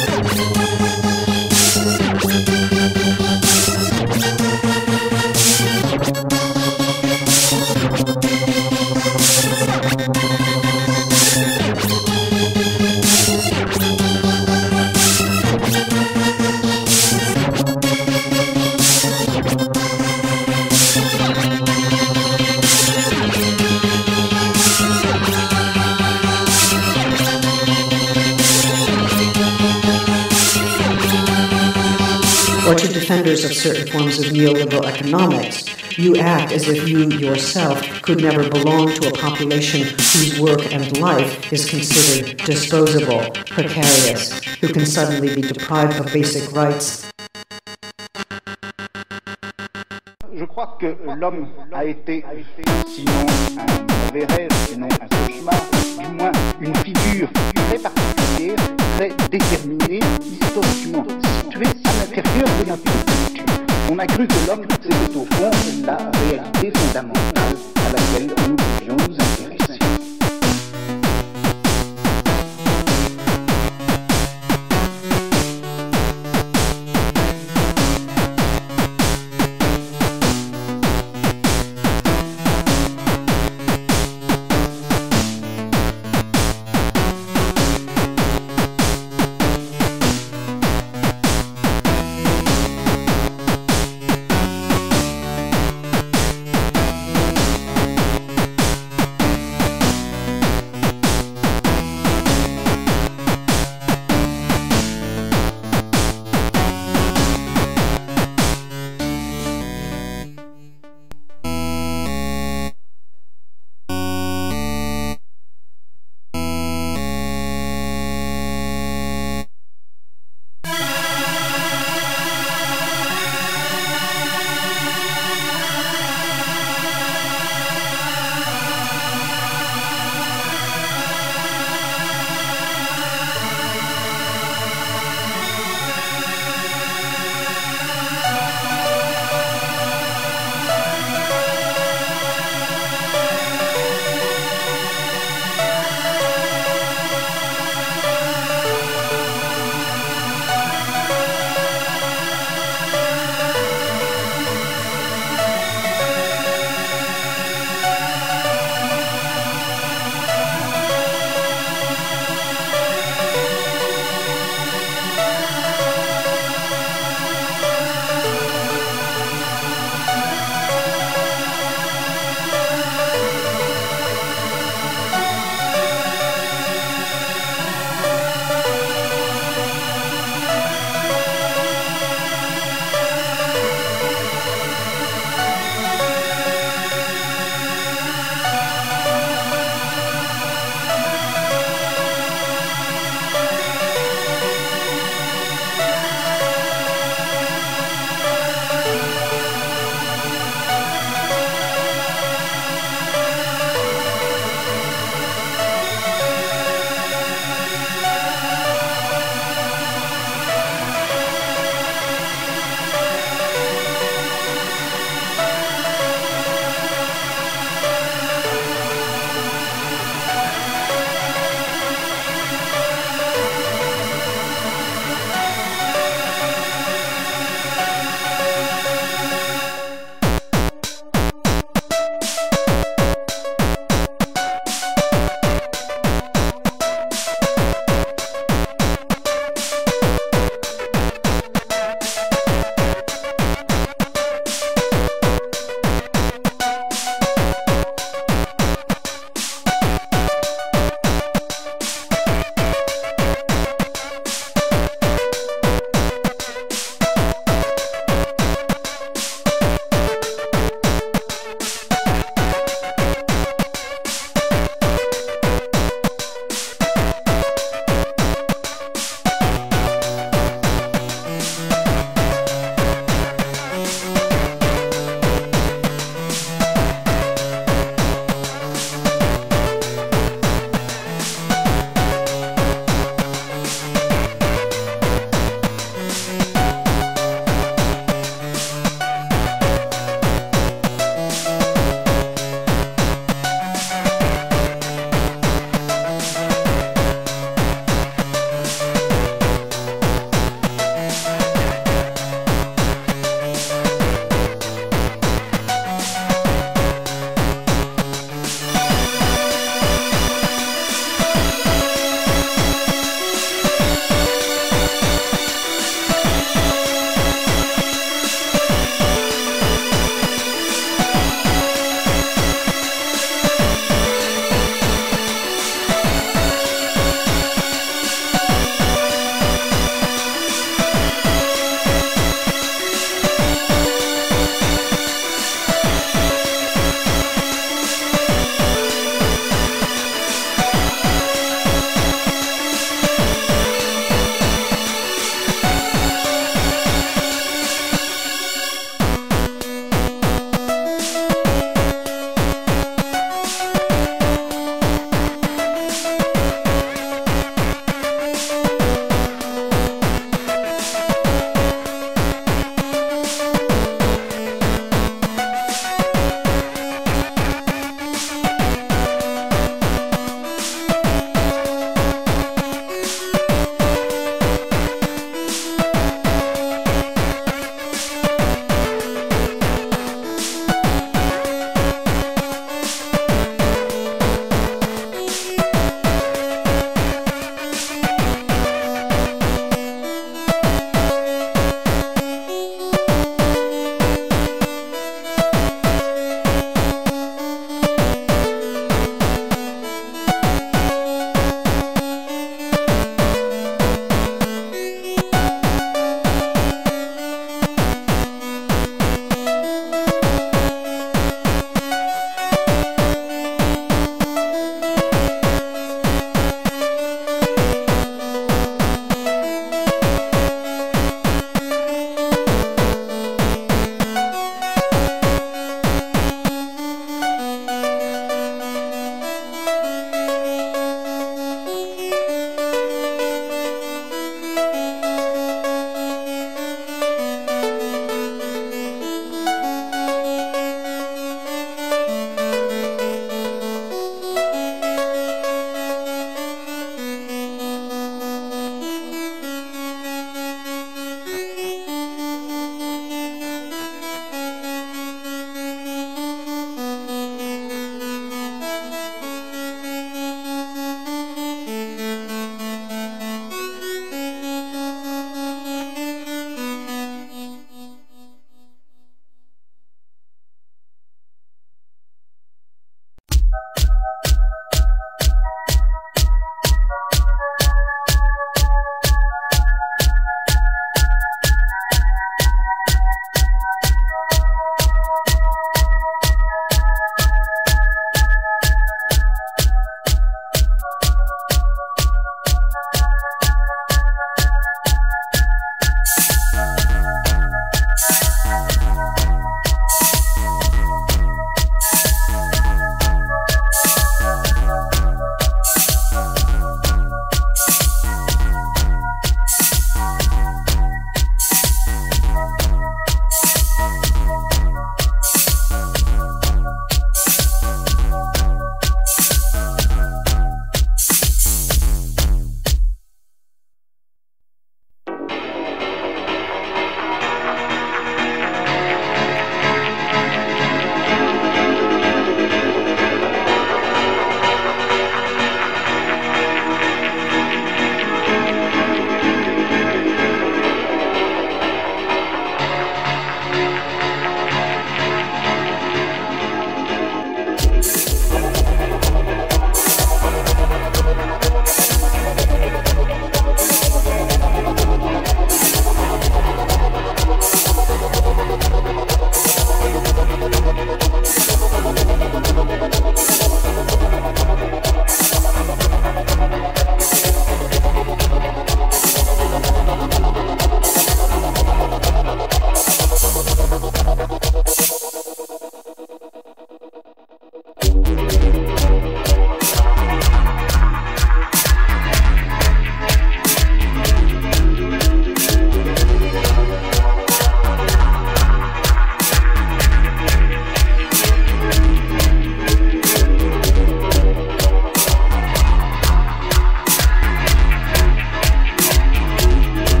Or to defenders of certain forms of neoliberal economics, you act as if you yourself could never belong to a population whose work and life is considered disposable, precarious, who can suddenly be deprived of basic rights. Je crois que l'homme a été, sinon un mauvais rêve, sinon un cauchemar, du moins une figure très particulière, très déterminée, historiquement située à l'intérieur de notre culture. On a cru que l'homme, c'était au fond la réalité fondamentale à laquelle nous devions nous intéresser.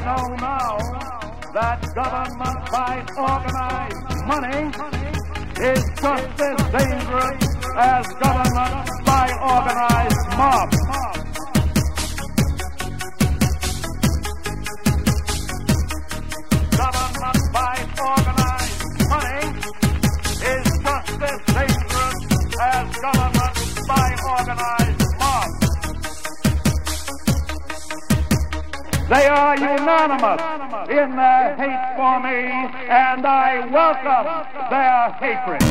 know now that government by organized money is just as dangerous as government by organized mob. Government by organized money is just as dangerous as government by organized mob. They are unanimous in their hate for me, and I welcome their hatred.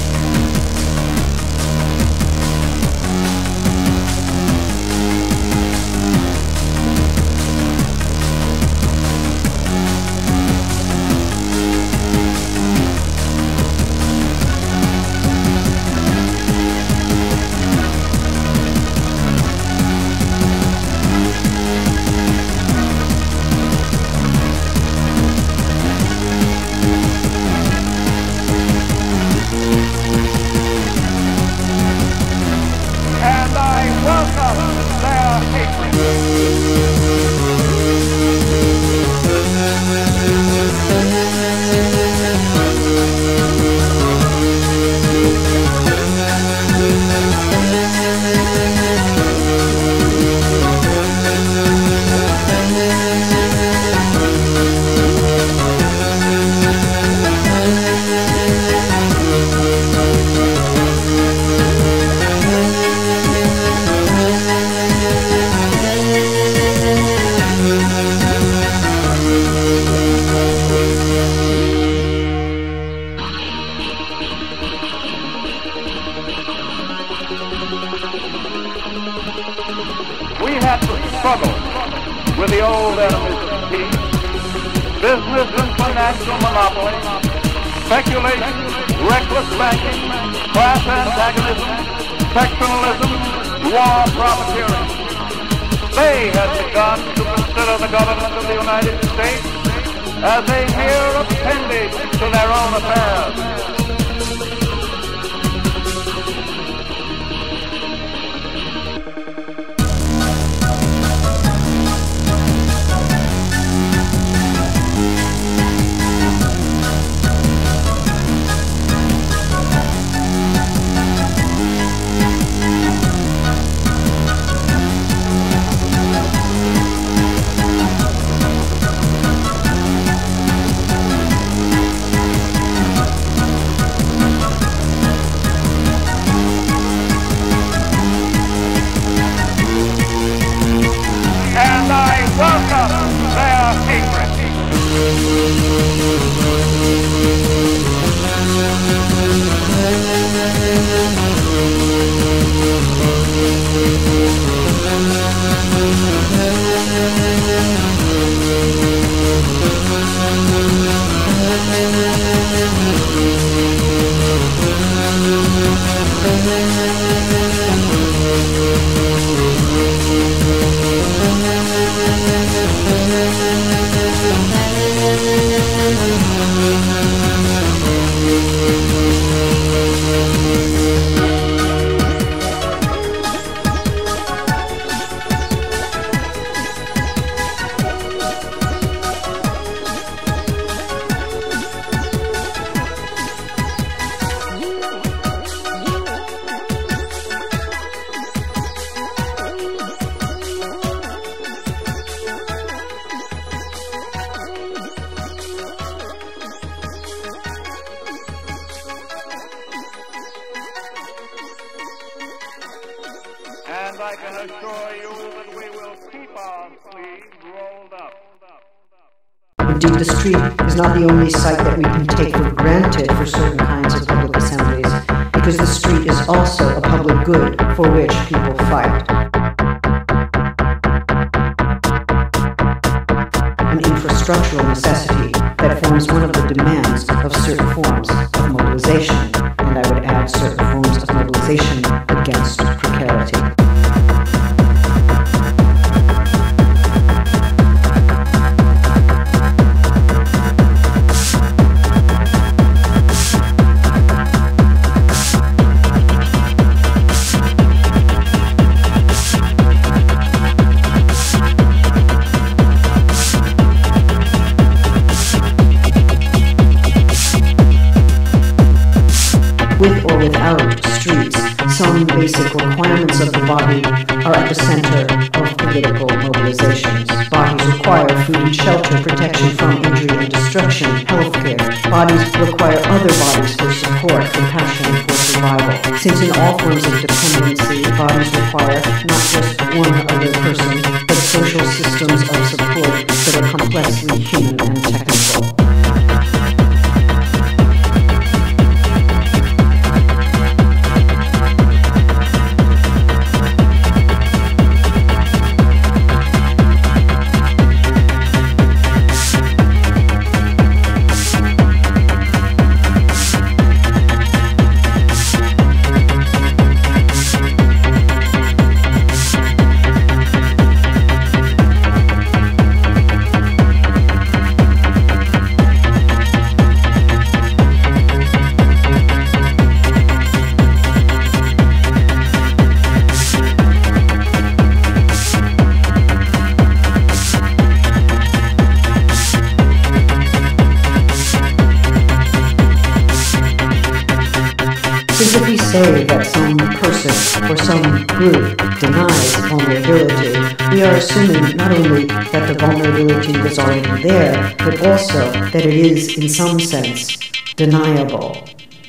With the old enemies of peace, business and financial monopoly, speculation, reckless banking, class antagonism, sectionalism, war profiteering. They had begun to consider the government of the United States as a mere appendage to their own affairs. I can assure you that we will keep our sleeves rolled up. Indeed, the street is not the only site that we can take for granted for certain kinds of public assemblies, because the street is also a public good for which people fight. An infrastructural necessity that forms one of the demands of certain forms of mobilization, and I would add certain forms of mobilization against precarity. without streets, some basic requirements of the body are at the center of political mobilizations. Bodies require food and shelter, protection from injury and destruction, healthcare. Bodies require other bodies for support, compassion, for survival. Since in all forms of dependency, bodies require not just one other person, but social systems of support that are complexly human and technical. If we say that some person or some group denies vulnerability, we are assuming not only that the vulnerability was already there, but also that it is, in some sense, deniable.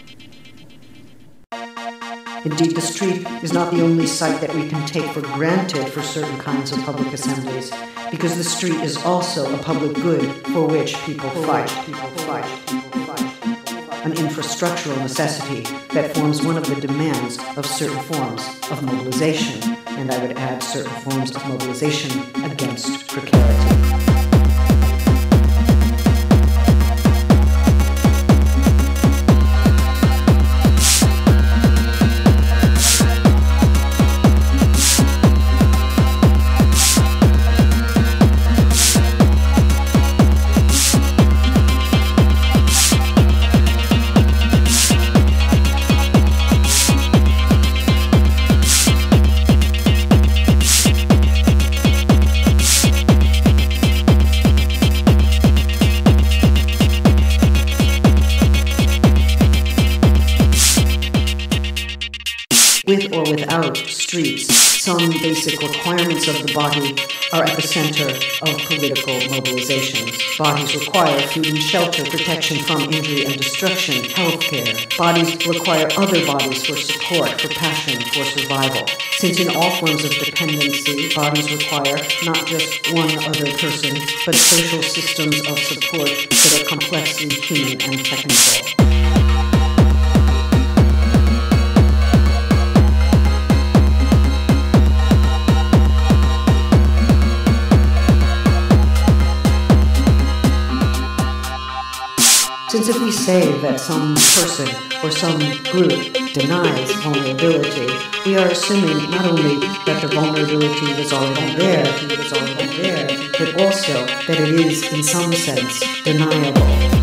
Indeed, the street is not the only site that we can take for granted for certain kinds of public assemblies, because the street is also a public good for which people fight. An infrastructural necessity that forms one of the demands of certain forms of mobilization, and I would add certain forms of mobilization against precarity. With or without streets, some basic requirements of the body are at the center of political mobilizations. Bodies require food and shelter, protection from injury and destruction, healthcare. Bodies require other bodies for support, for passion, for survival. Since in all forms of dependency, bodies require not just one other person, but social systems of support that are complexly human and technical. Since if we say that some person or some group denies vulnerability, we are assuming not only that the vulnerability was already there, but also that it is, in some sense, deniable.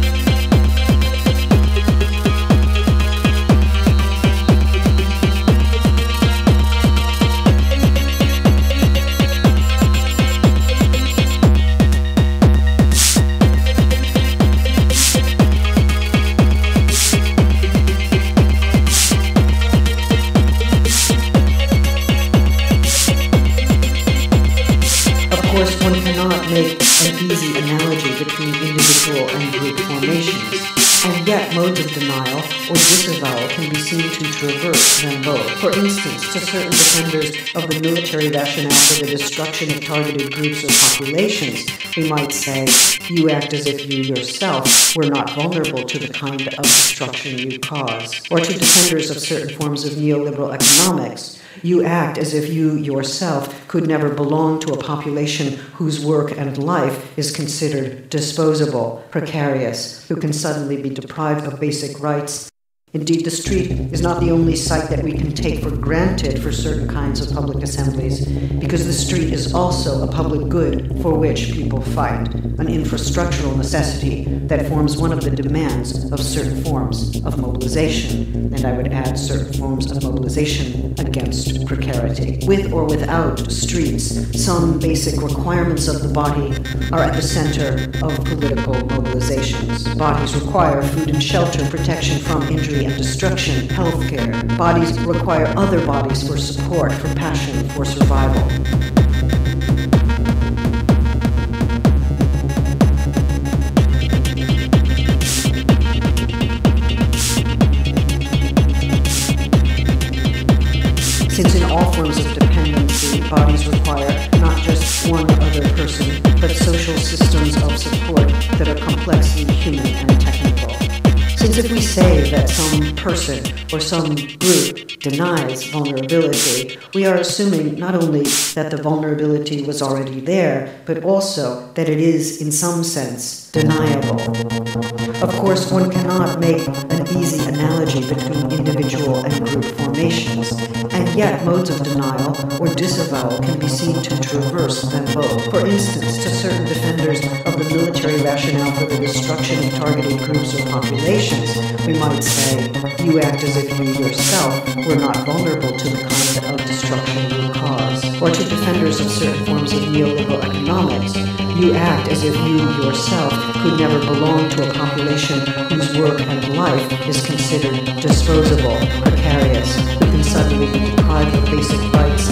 Easy analogy between individual and group formations, and yet modes of denial or disavowal can be seen to traverse them both. For instance, to certain defenders of the military rationale for the destruction of targeted groups or populations, we might say, you act as if you yourself were not vulnerable to the kind of destruction you cause. Or to defenders of certain forms of neoliberal economics, you act as if you yourself could never belong to a population whose work and life is considered disposable, precarious, who can suddenly be deprived of basic rights. Indeed, the street is not the only site that we can take for granted for certain kinds of public assemblies, because the street is also a public good for which people fight, an infrastructural necessity that forms one of the demands of certain forms of mobilization, and I would add certain forms of mobilization against precarity. With or without streets, some basic requirements of the body are at the center of political mobilizations. Bodies require food and shelter, protection from injury injury and destruction, healthcare. Bodies require other bodies for support, for passion, for survival. Since in all forms of dependency, bodies require not just one other person, but social systems of support that are complexly human and technical. Since if we say that some person or some group denies vulnerability, we are assuming not only that the vulnerability was already there, but also that it is, in some sense, deniable. Of course, one cannot make an easy analogy between individual and group formations, and yet modes of denial or disavowal can be seen to traverse them both. For instance, to certain defenders of the military rationale for the destruction of targeted groups or populations, we might say, you act as if you yourself were not vulnerable to the kind of destruction you cause. Or to defenders of certain forms of neoliberal economics, you act as if you yourself could never belong to a population whose work and life is considered disposable, precarious, who can suddenly be deprived of basic rights.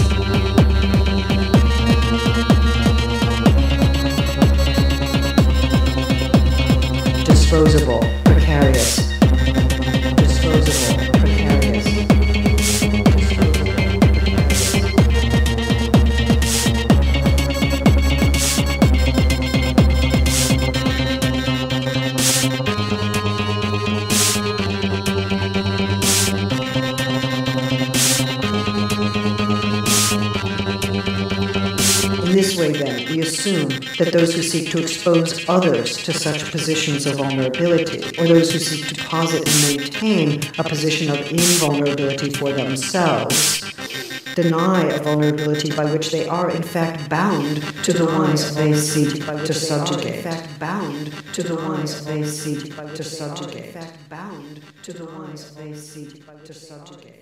Disposable, precarious. Disposable, precarious. In this way, then, we assume that those who seek to expose others to such positions of vulnerability, or those who seek to posit and maintain a position of invulnerability for themselves, deny a vulnerability by which they are in fact bound to the ones they seek to subjugate. Bound to the ones they seek to subjugate. Bound to the ones they seek to subjugate.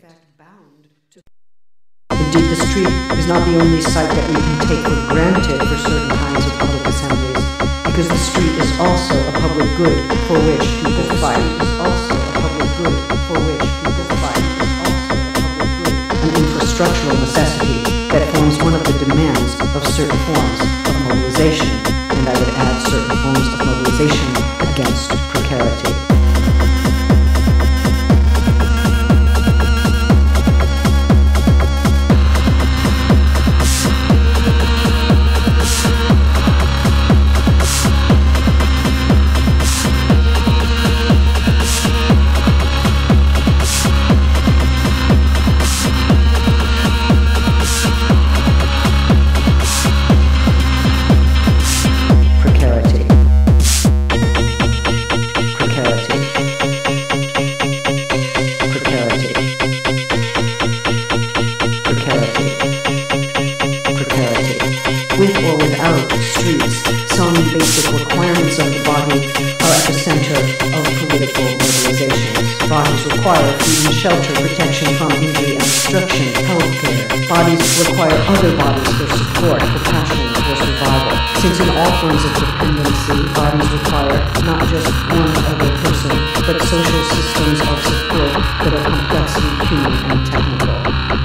Indeed, the street is not the only site that we can take for granted for certain kinds of public assemblies, because the street is also a public good for which people fight. Also a public good for which people fight. An infrastructural necessity that forms one of the demands of certain forms of mobilization, and I would add certain forms of mobilization against precarity. Shelter, protection from injury and destruction, healthcare. Bodies require other bodies for support, for passion, for survival. Since in all forms of dependency, bodies require not just one other person, but social systems of support that are complexly human and technical.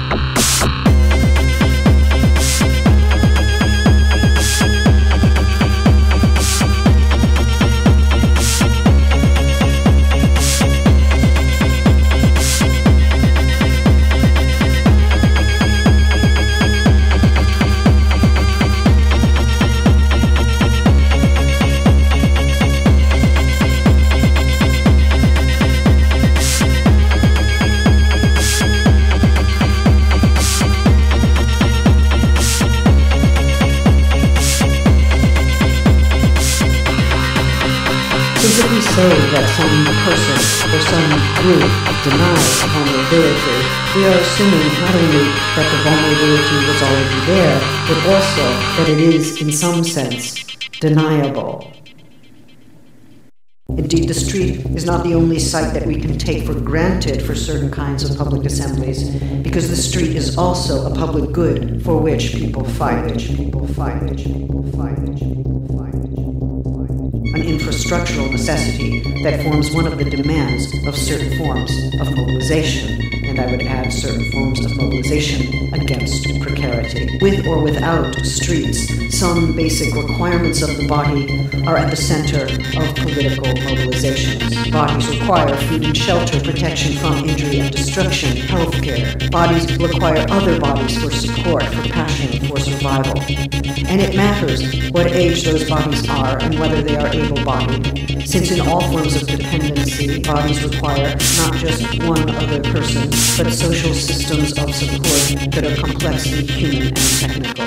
Say that some person or some group denies vulnerability, we are assuming not only that the vulnerability was already there, but also that it is, in some sense, deniable. Indeed, the street is not the only site that we can take for granted for certain kinds of public assemblies, because the street is also a public good for which people fight. An infrastructure infrastructural necessity that forms one of the demands of certain forms of mobilization, and I would add certain forms of mobilization against precarity. With or without streets, some basic requirements of the body are at the center of political mobilizations. Bodies require food and shelter, protection from injury and destruction, healthcare. Bodies require other bodies for support, for passion, for survival. And it matters what age those bodies are and whether they are able-bodied, since in all forms of dependency, bodies require not just one other person, but social systems of support that are complexly human and technical.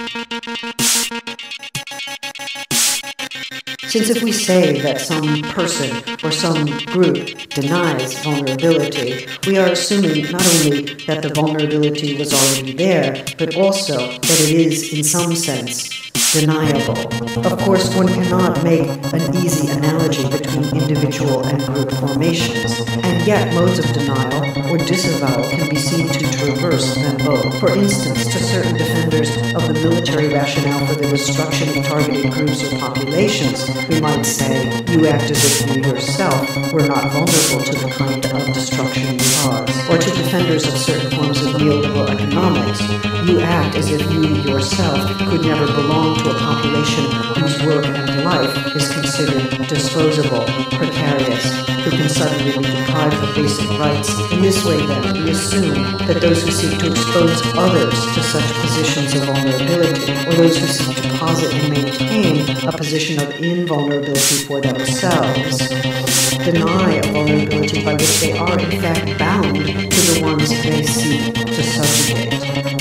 Since if we say that some person or some group denies vulnerability, we are assuming not only that the vulnerability was already there, but also that it is, in some sense, deniable. Of course, one cannot make an easy analogy between individual and group formations, and yet modes of denial or disavowal can be seen to traverse them both. For instance, to certain defenders of the military rationale for the destruction of targeted groups or populations, we might say, you act as if you yourself were not vulnerable to the kind of destruction you cause. Or to defenders of certain forms of neoliberal economics, you act as if you yourself could never belong to a population whose work and life is considered disposable, precarious, who can suddenly be deprived of basic rights. In this way, then, we assume that those who seek to expose others to such positions of vulnerability, or those who seek to posit and maintain a position of invulnerability for themselves, deny a vulnerability by which they are, in fact, bound to the ones they seek to subjugate.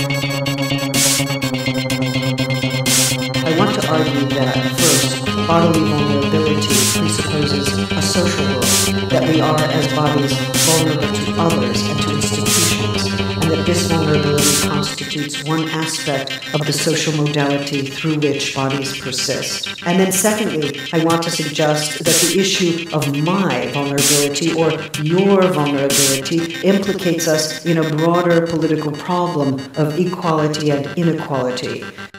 I want to argue that, first, bodily vulnerability presupposes a social world, that we are, as bodies, vulnerable to others and to institutions, and that this vulnerability constitutes one aspect of the social modality through which bodies persist. And then secondly, I want to suggest that the issue of my vulnerability or your vulnerability implicates us in a broader political problem of equality and inequality.